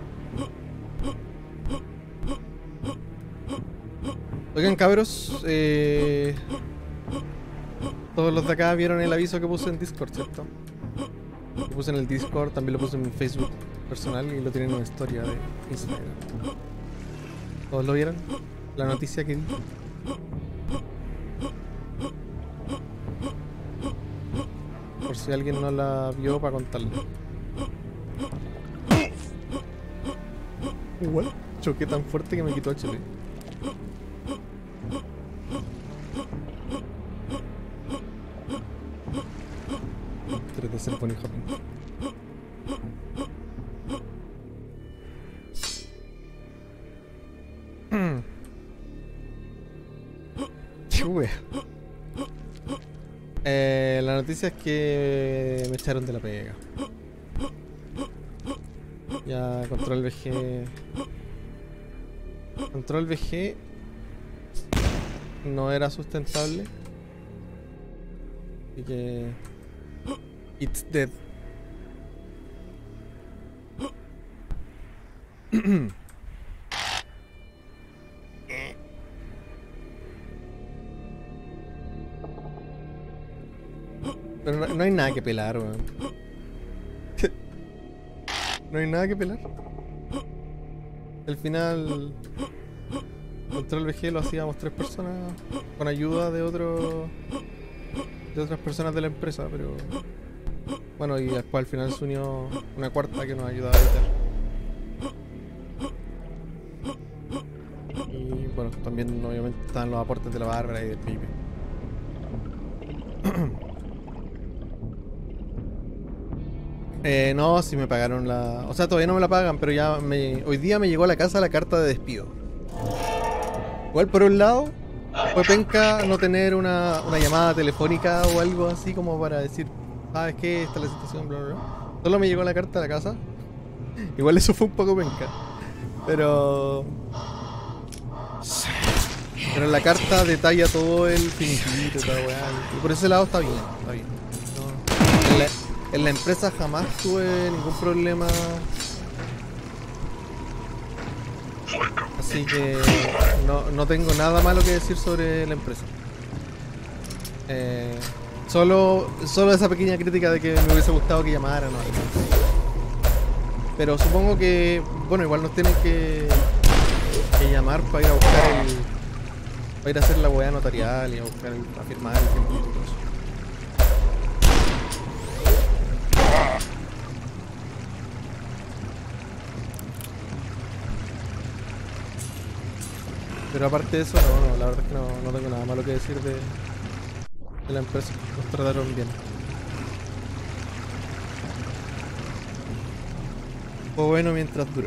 Oigan, cabros, todos los de acá vieron el aviso que puse en Discord, ¿cierto? Lo puse en el Discord, también lo puse en mi Facebook personal y lo tienen en una historia de Instagram. ¿Todos lo vieron? La noticia que di. Por si alguien no la vio, para contarle. Igual choqué tan fuerte que me quitó HP. de ser bunny hopping. Qué la noticia es que me echaron de la pega. Ya control VG. Control VG no era sustentable. Así que it's dead. Pero no hay nada que pelar, weón. No hay nada que pelar. Al final, Control VG lo hacíamos 3 personas con ayuda de otras personas de la empresa, pero bueno, y después al final se unió una cuarta que nos ayudaba a editar. Y bueno, también obviamente estaban los aportes de la Bárbara y del Pipe. No, sí me pagaron la... O sea, todavía no me la pagan, pero ya hoy día me llegó a la casa la carta de despido. Igual por un lado, fue penca no tener una llamada telefónica o algo así como para decir, ¿sabes qué? Esta es la situación, bla, bla, bla. Solo me llegó la carta a la casa. Igual eso fue un poco penca. Pero la carta detalla todo el finiquito y toda la weá. Y por ese lado está bien, está bien. No, en la empresa jamás tuve ningún problema. Así que no tengo nada malo que decir sobre la empresa. Solo esa pequeña crítica de que me hubiese gustado que llamaran o algo. Pero supongo que, bueno, igual nos tienen que llamar para ir a buscar para ir a hacer la weá notarial y a buscar a firmar el tiempo y todo eso. Pero aparte de eso, no, la verdad es que no tengo nada malo que decir de la empresa. Nos trataron bien. Fue bueno mientras duró.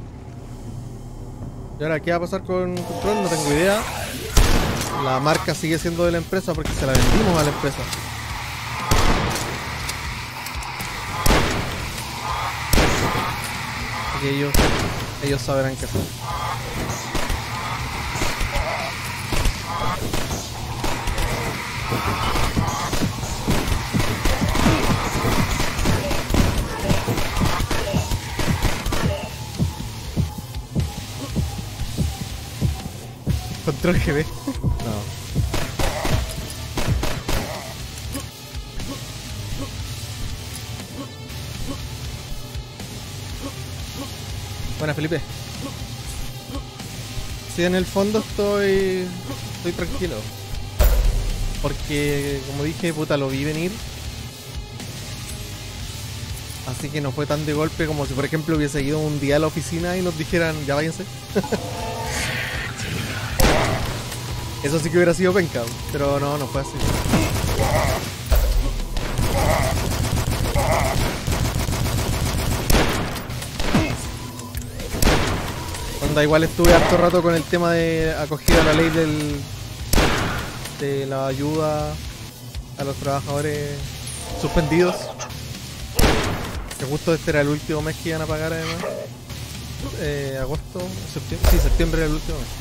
Y ahora, ¿qué va a pasar con Control? No tengo idea. La marca sigue siendo de la empresa porque se la vendimos a la empresa. Así que ellos sabrán qué hacer. Control GB. No. Buenas, Felipe. Sí, en el fondo estoy tranquilo. Porque, como dije, puta, lo vi venir. Así que no fue tan de golpe como si, por ejemplo, hubiese ido un día a la oficina y nos dijeran, ya váyanse. Eso sí que hubiera sido penca, pero no fue así. Onda, igual estuve harto rato con el tema de acogida a la ley de la ayuda a los trabajadores suspendidos. Que justo este era el último mes que iban a pagar además. Agosto, septiembre. Sí, septiembre era el último mes.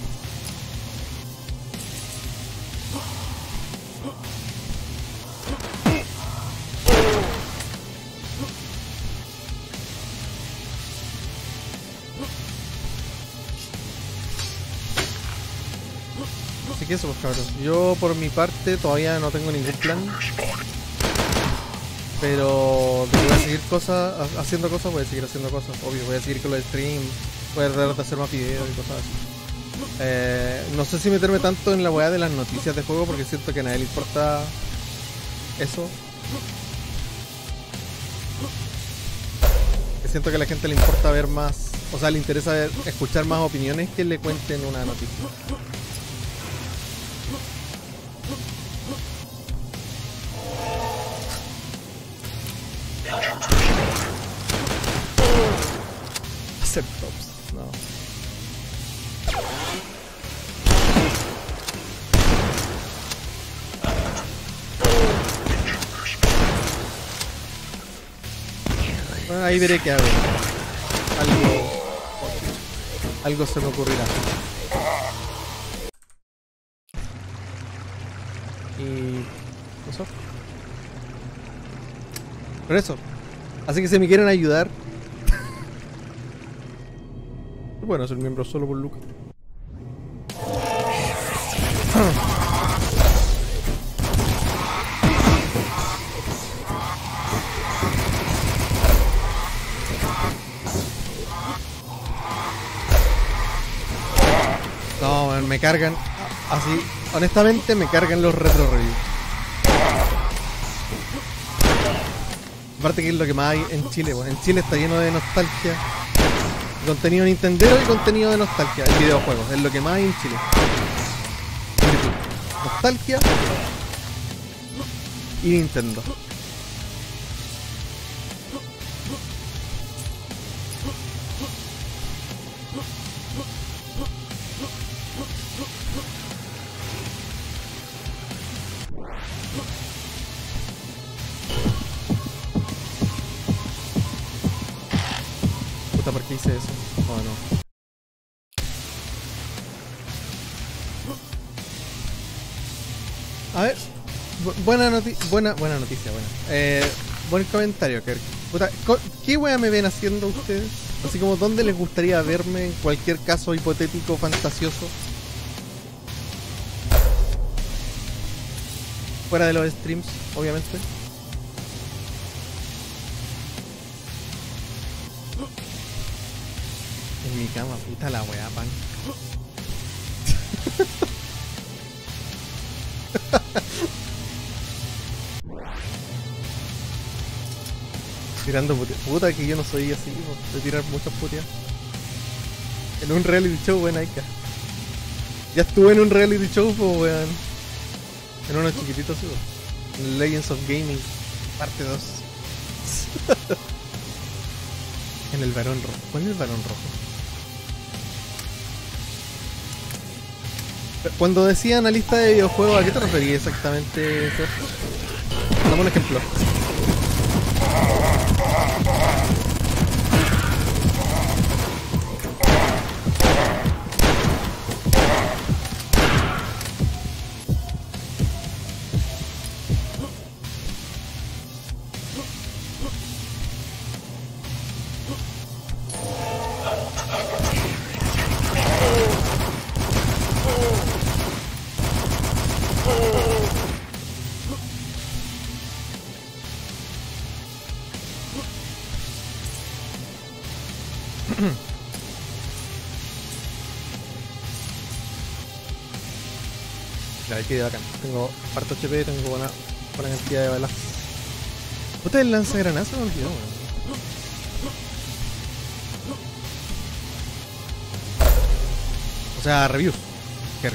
Así que eso, pues, cabros. Yo por mi parte todavía no tengo ningún plan. Pero de que voy a seguir haciendo cosas, voy a seguir haciendo cosas. Obvio, voy a seguir con los streams, voy a tratar de hacer más videos y cosas así. No sé si meterme tanto en la weá de las noticias de juego porque siento que a nadie le importa eso. Que siento que a la gente le importa ver más, o sea, le interesa escuchar más opiniones que le cuenten una noticia. Bueno, ahí veré qué hago. Algo se me ocurrirá. Y... ¿eso? Pero eso. Así que si me quieren ayudar... Bueno, ser miembro solo por Lucas. No, man, me cargan. Así, honestamente me cargan los retro reviews. Aparte que es lo que más hay en Chile, bueno, en Chile está lleno de nostalgia. Contenido nintendero y contenido de nostalgia en videojuegos, es lo que más hay en Chile. Nostalgia y Nintendo. Puta, ¿por qué hice eso? Oh, no. A ver, buena noticia, buena noticia. Buen comentario, Kirk. Puta, ¿qué wea me ven haciendo ustedes? Así como, ¿dónde les gustaría verme en cualquier caso hipotético, fantasioso? Fuera de los streams, obviamente. En mi cama, puta la wea, pan. Tirando puta, que yo no soy así, de tirar muchas puteas. En un reality show, weón, Aika. Ya estuve en un reality show, pues, weón. En uno chiquitito, sí, weón. En Legends of Gaming, parte 2. En el Barón Rojo. ¿Cuál es el Barón Rojo? Cuando decía analista de videojuegos, ¿a qué te referías exactamente, Sergio? Dame un ejemplo. Ya, aquí de bacán. Tengo harto HP, tengo buena cantidad de balas. Puta, el lanzagranadas se me olvidó, weón. O sea, reviews. Kirk.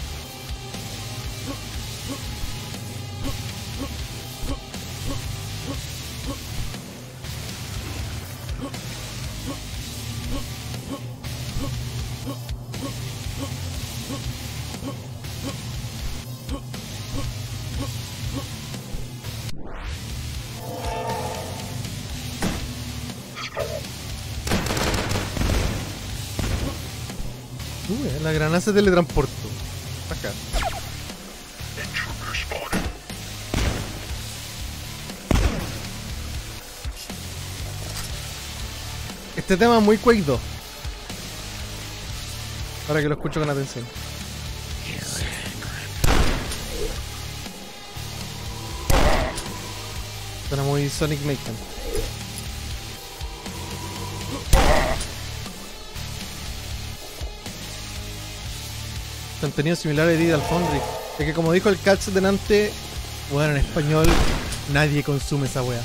La granada se teletransportó. Acá. Este tema es muy Quake 2. Ahora que lo escucho con atención. Suena muy Sonic Mayhem. Contenido similar a Digital Foundry. Es que como dijo el Catch delante, bueno, en español nadie consume esa wea.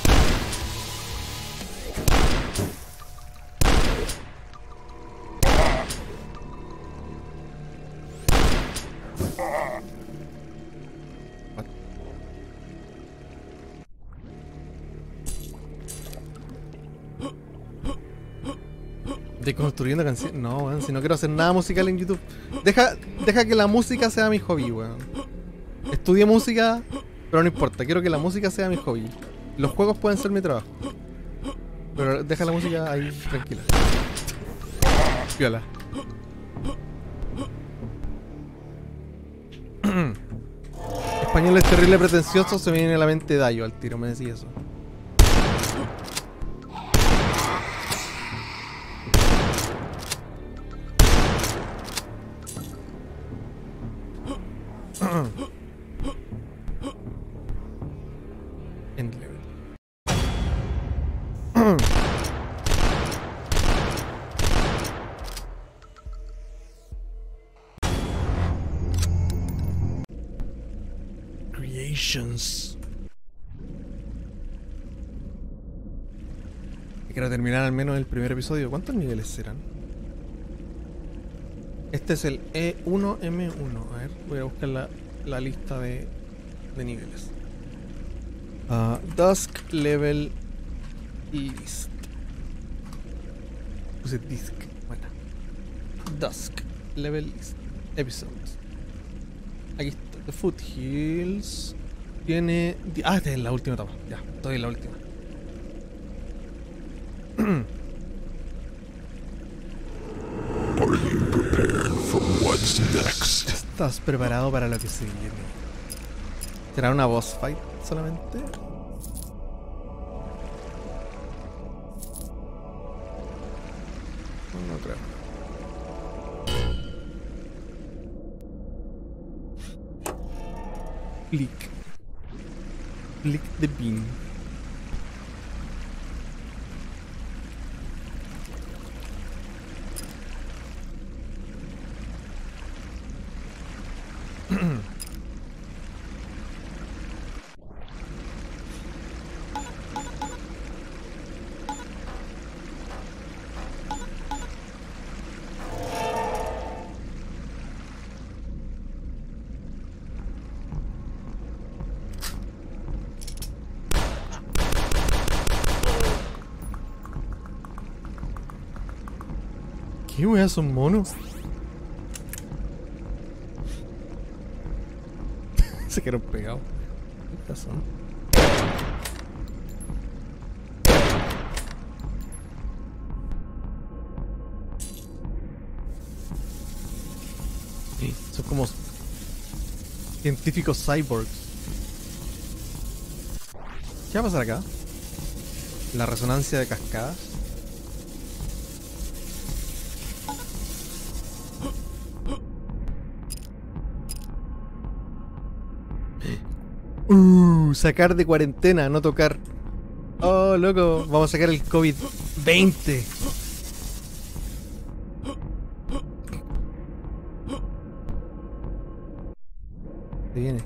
Deconstruyendo canciones. No, weón, si no quiero hacer nada musical en YouTube. Deja que la música sea mi hobby, weón. Estudié música, pero no importa. Quiero que la música sea mi hobby. Los juegos pueden ser mi trabajo. Pero deja la música ahí tranquila. Viola. Español es terrible pretencioso, se me viene a la mente Dayo al tiro, me decía eso. End level. Creations. Quiero terminar al menos el primer episodio. ¿Cuántos niveles serán? Este es el E1M1. A ver, voy a buscar la lista de niveles. Dusk Level List. Puse Disc. Bueno. Dusk Level List. Episodes. Aquí está. The Foothills. Tiene... esta es la última etapa. Ya, estoy en la última. Are you prepared for what's next? ¿Estás preparado para lo que se viene? ¿Será una boss fight solamente? No creo. Click. Click the bean. ¿Qué weas son monos? Se quedaron pegados. ¿Qué son? Sí, son como científicos cyborgs. ¿Qué va a pasar acá? La resonancia de cascadas. Sacar de cuarentena, no tocar. Oh, loco, vamos a sacar el COVID-20. Se viene.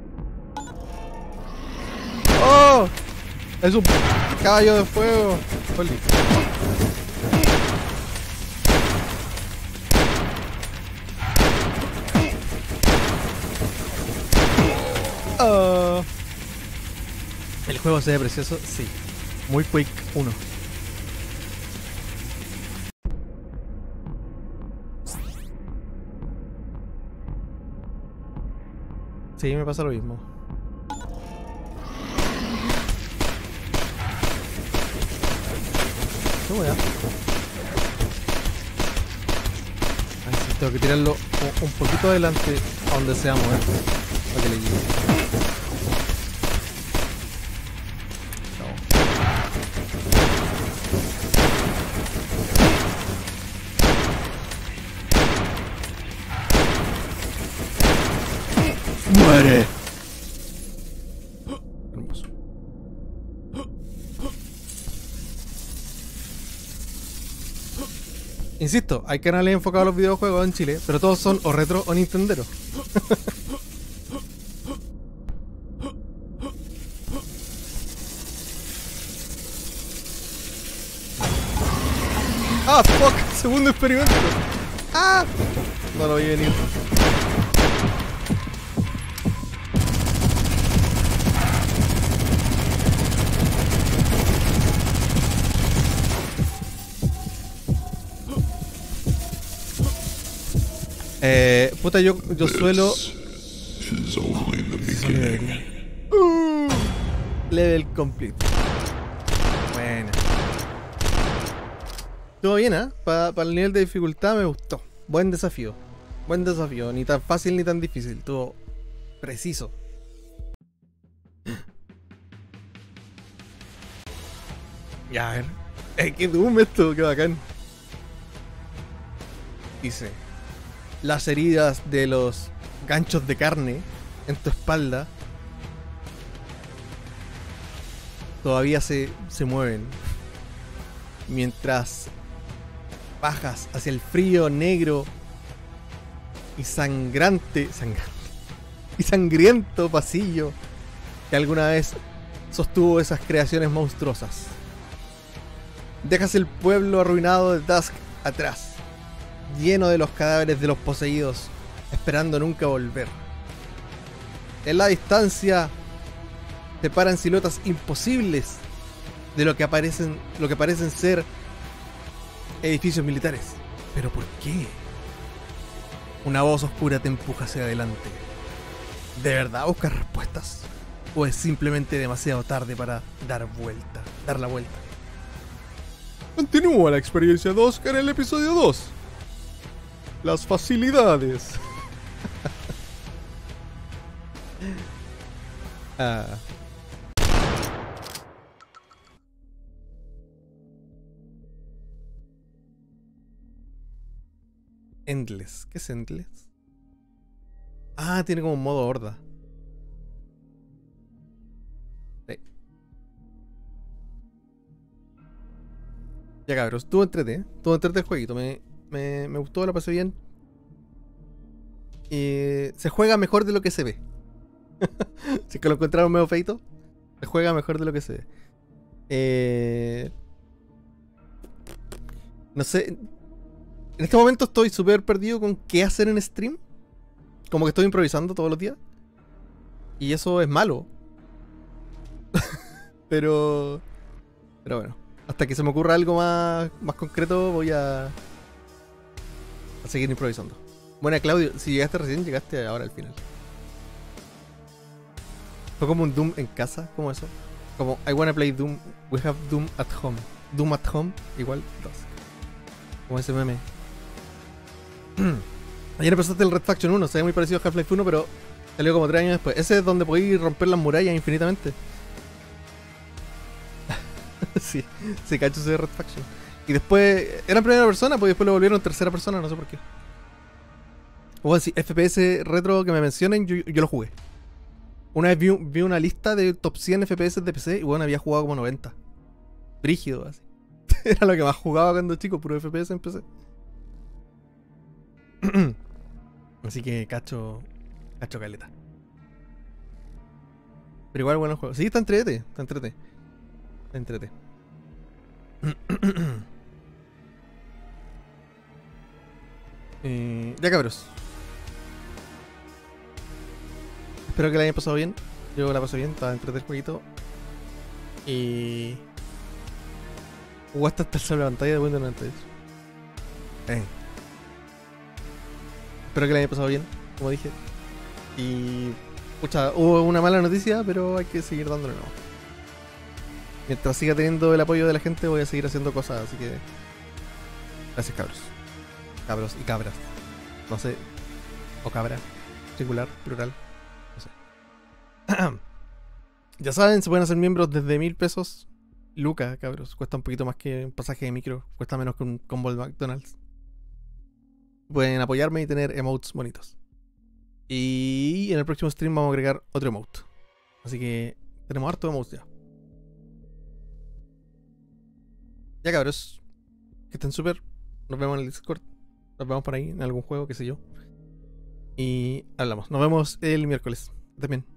¡Oh! Es un caballo de fuego. Oli. Oh. ¿El juego se ve precioso? Sí. Muy Quake 1. Sí, me pasa lo mismo. ¿Qué voy a? Sí, tengo que tirarlo un poquito adelante a donde sea mover para que le llegue. ¡Muere! Hermoso. Insisto, hay canales enfocados a los videojuegos en Chile, pero todos son o retro o nintendero. ¡Ah, fuck! Segundo experimento. ¡Ah! No lo vi venir. Puta, yo suelo... Is only the beginning. Level complete. Bueno. Estuvo bien, ¿eh? Para el nivel de dificultad me gustó. Buen desafío. Buen desafío. Ni tan fácil ni tan difícil. Estuvo preciso. Ya, a ver. ¡Qué Doom esto! ¡Qué bacán! Dice: las heridas de los ganchos de carne en tu espalda todavía se mueven mientras bajas hacia el frío, negro y sangriento pasillo que alguna vez sostuvo esas creaciones monstruosas. Dejas el pueblo arruinado de Dusk atrás, lleno de los cadáveres de los poseídos, esperando nunca volver. En la distancia te paran siluetas imposibles de lo que parecen ser edificios militares. ¿Pero por qué? Una voz oscura te empuja hacia adelante. ¿De verdad buscas respuestas? ¿O es simplemente demasiado tarde para dar la vuelta? Continúa la experiencia de Oscar en el episodio 2. Las facilidades. Endless. ¿Qué es Endless? Ah, tiene como un modo horda. Sí. Ya cabros, estuvo entrete el jueguito. Me gustó, la pasé bien. Se juega mejor de lo que se ve. Si es que lo encontraron medio feito, se juega mejor de lo que se ve. No sé. En este momento estoy súper perdido con qué hacer en stream. Como que estoy improvisando todos los días. Y eso es malo. Pero bueno. Hasta que se me ocurra algo más concreto, voy a seguir improvisando. Bueno, Claudio, si llegaste recién, llegaste ahora al final. Fue como un Doom en casa, como eso. Como I wanna play Doom, we have Doom at home. Doom at home igual 2. Como ese meme. Ayer empezaste el Red Faction 1, se ve muy parecido a Half-Life 1, pero salió como 3 años después. Ese es donde podéis romper las murallas infinitamente. Sí, cacho ese Red Faction. Y después era en primera persona, pues después lo volvieron en tercera persona, no sé por qué. O así, FPS retro que me mencionen, yo lo jugué. Una vez vi una lista de top 100 FPS de PC y bueno, había jugado como 90. Brígido, así. Era lo que más jugaba cuando chico, puro FPS en PC. Así que cacho caleta. Pero igual buenos juegos. Sí, está entrete. Ya cabros. Espero que la hayan pasado bien. Yo la pasé bien, estaba entrete el jueguito. Y jugaste hasta el sobre la pantalla de Windows 98. Espero que la hayan pasado bien, como dije. Y pucha, hubo una mala noticia, pero hay que seguir dándole nuevo. Mientras siga teniendo el apoyo de la gente, voy a seguir haciendo cosas, así que gracias cabros. Cabros y cabras. No sé. O cabra. Singular, plural. No sé. Ya saben, se pueden hacer miembros desde 1000 pesos. Lucas, cabros. Cuesta un poquito más que un pasaje de micro. Cuesta menos que un combo de McDonald's. Pueden apoyarme y tener emotes bonitos. Y en el próximo stream vamos a agregar otro emote. Así que tenemos harto emotes ya. Ya cabros. Que estén súper. Nos vemos en el Discord. Nos vemos por ahí en algún juego, qué sé yo. Y hablamos. Nos vemos el miércoles. También.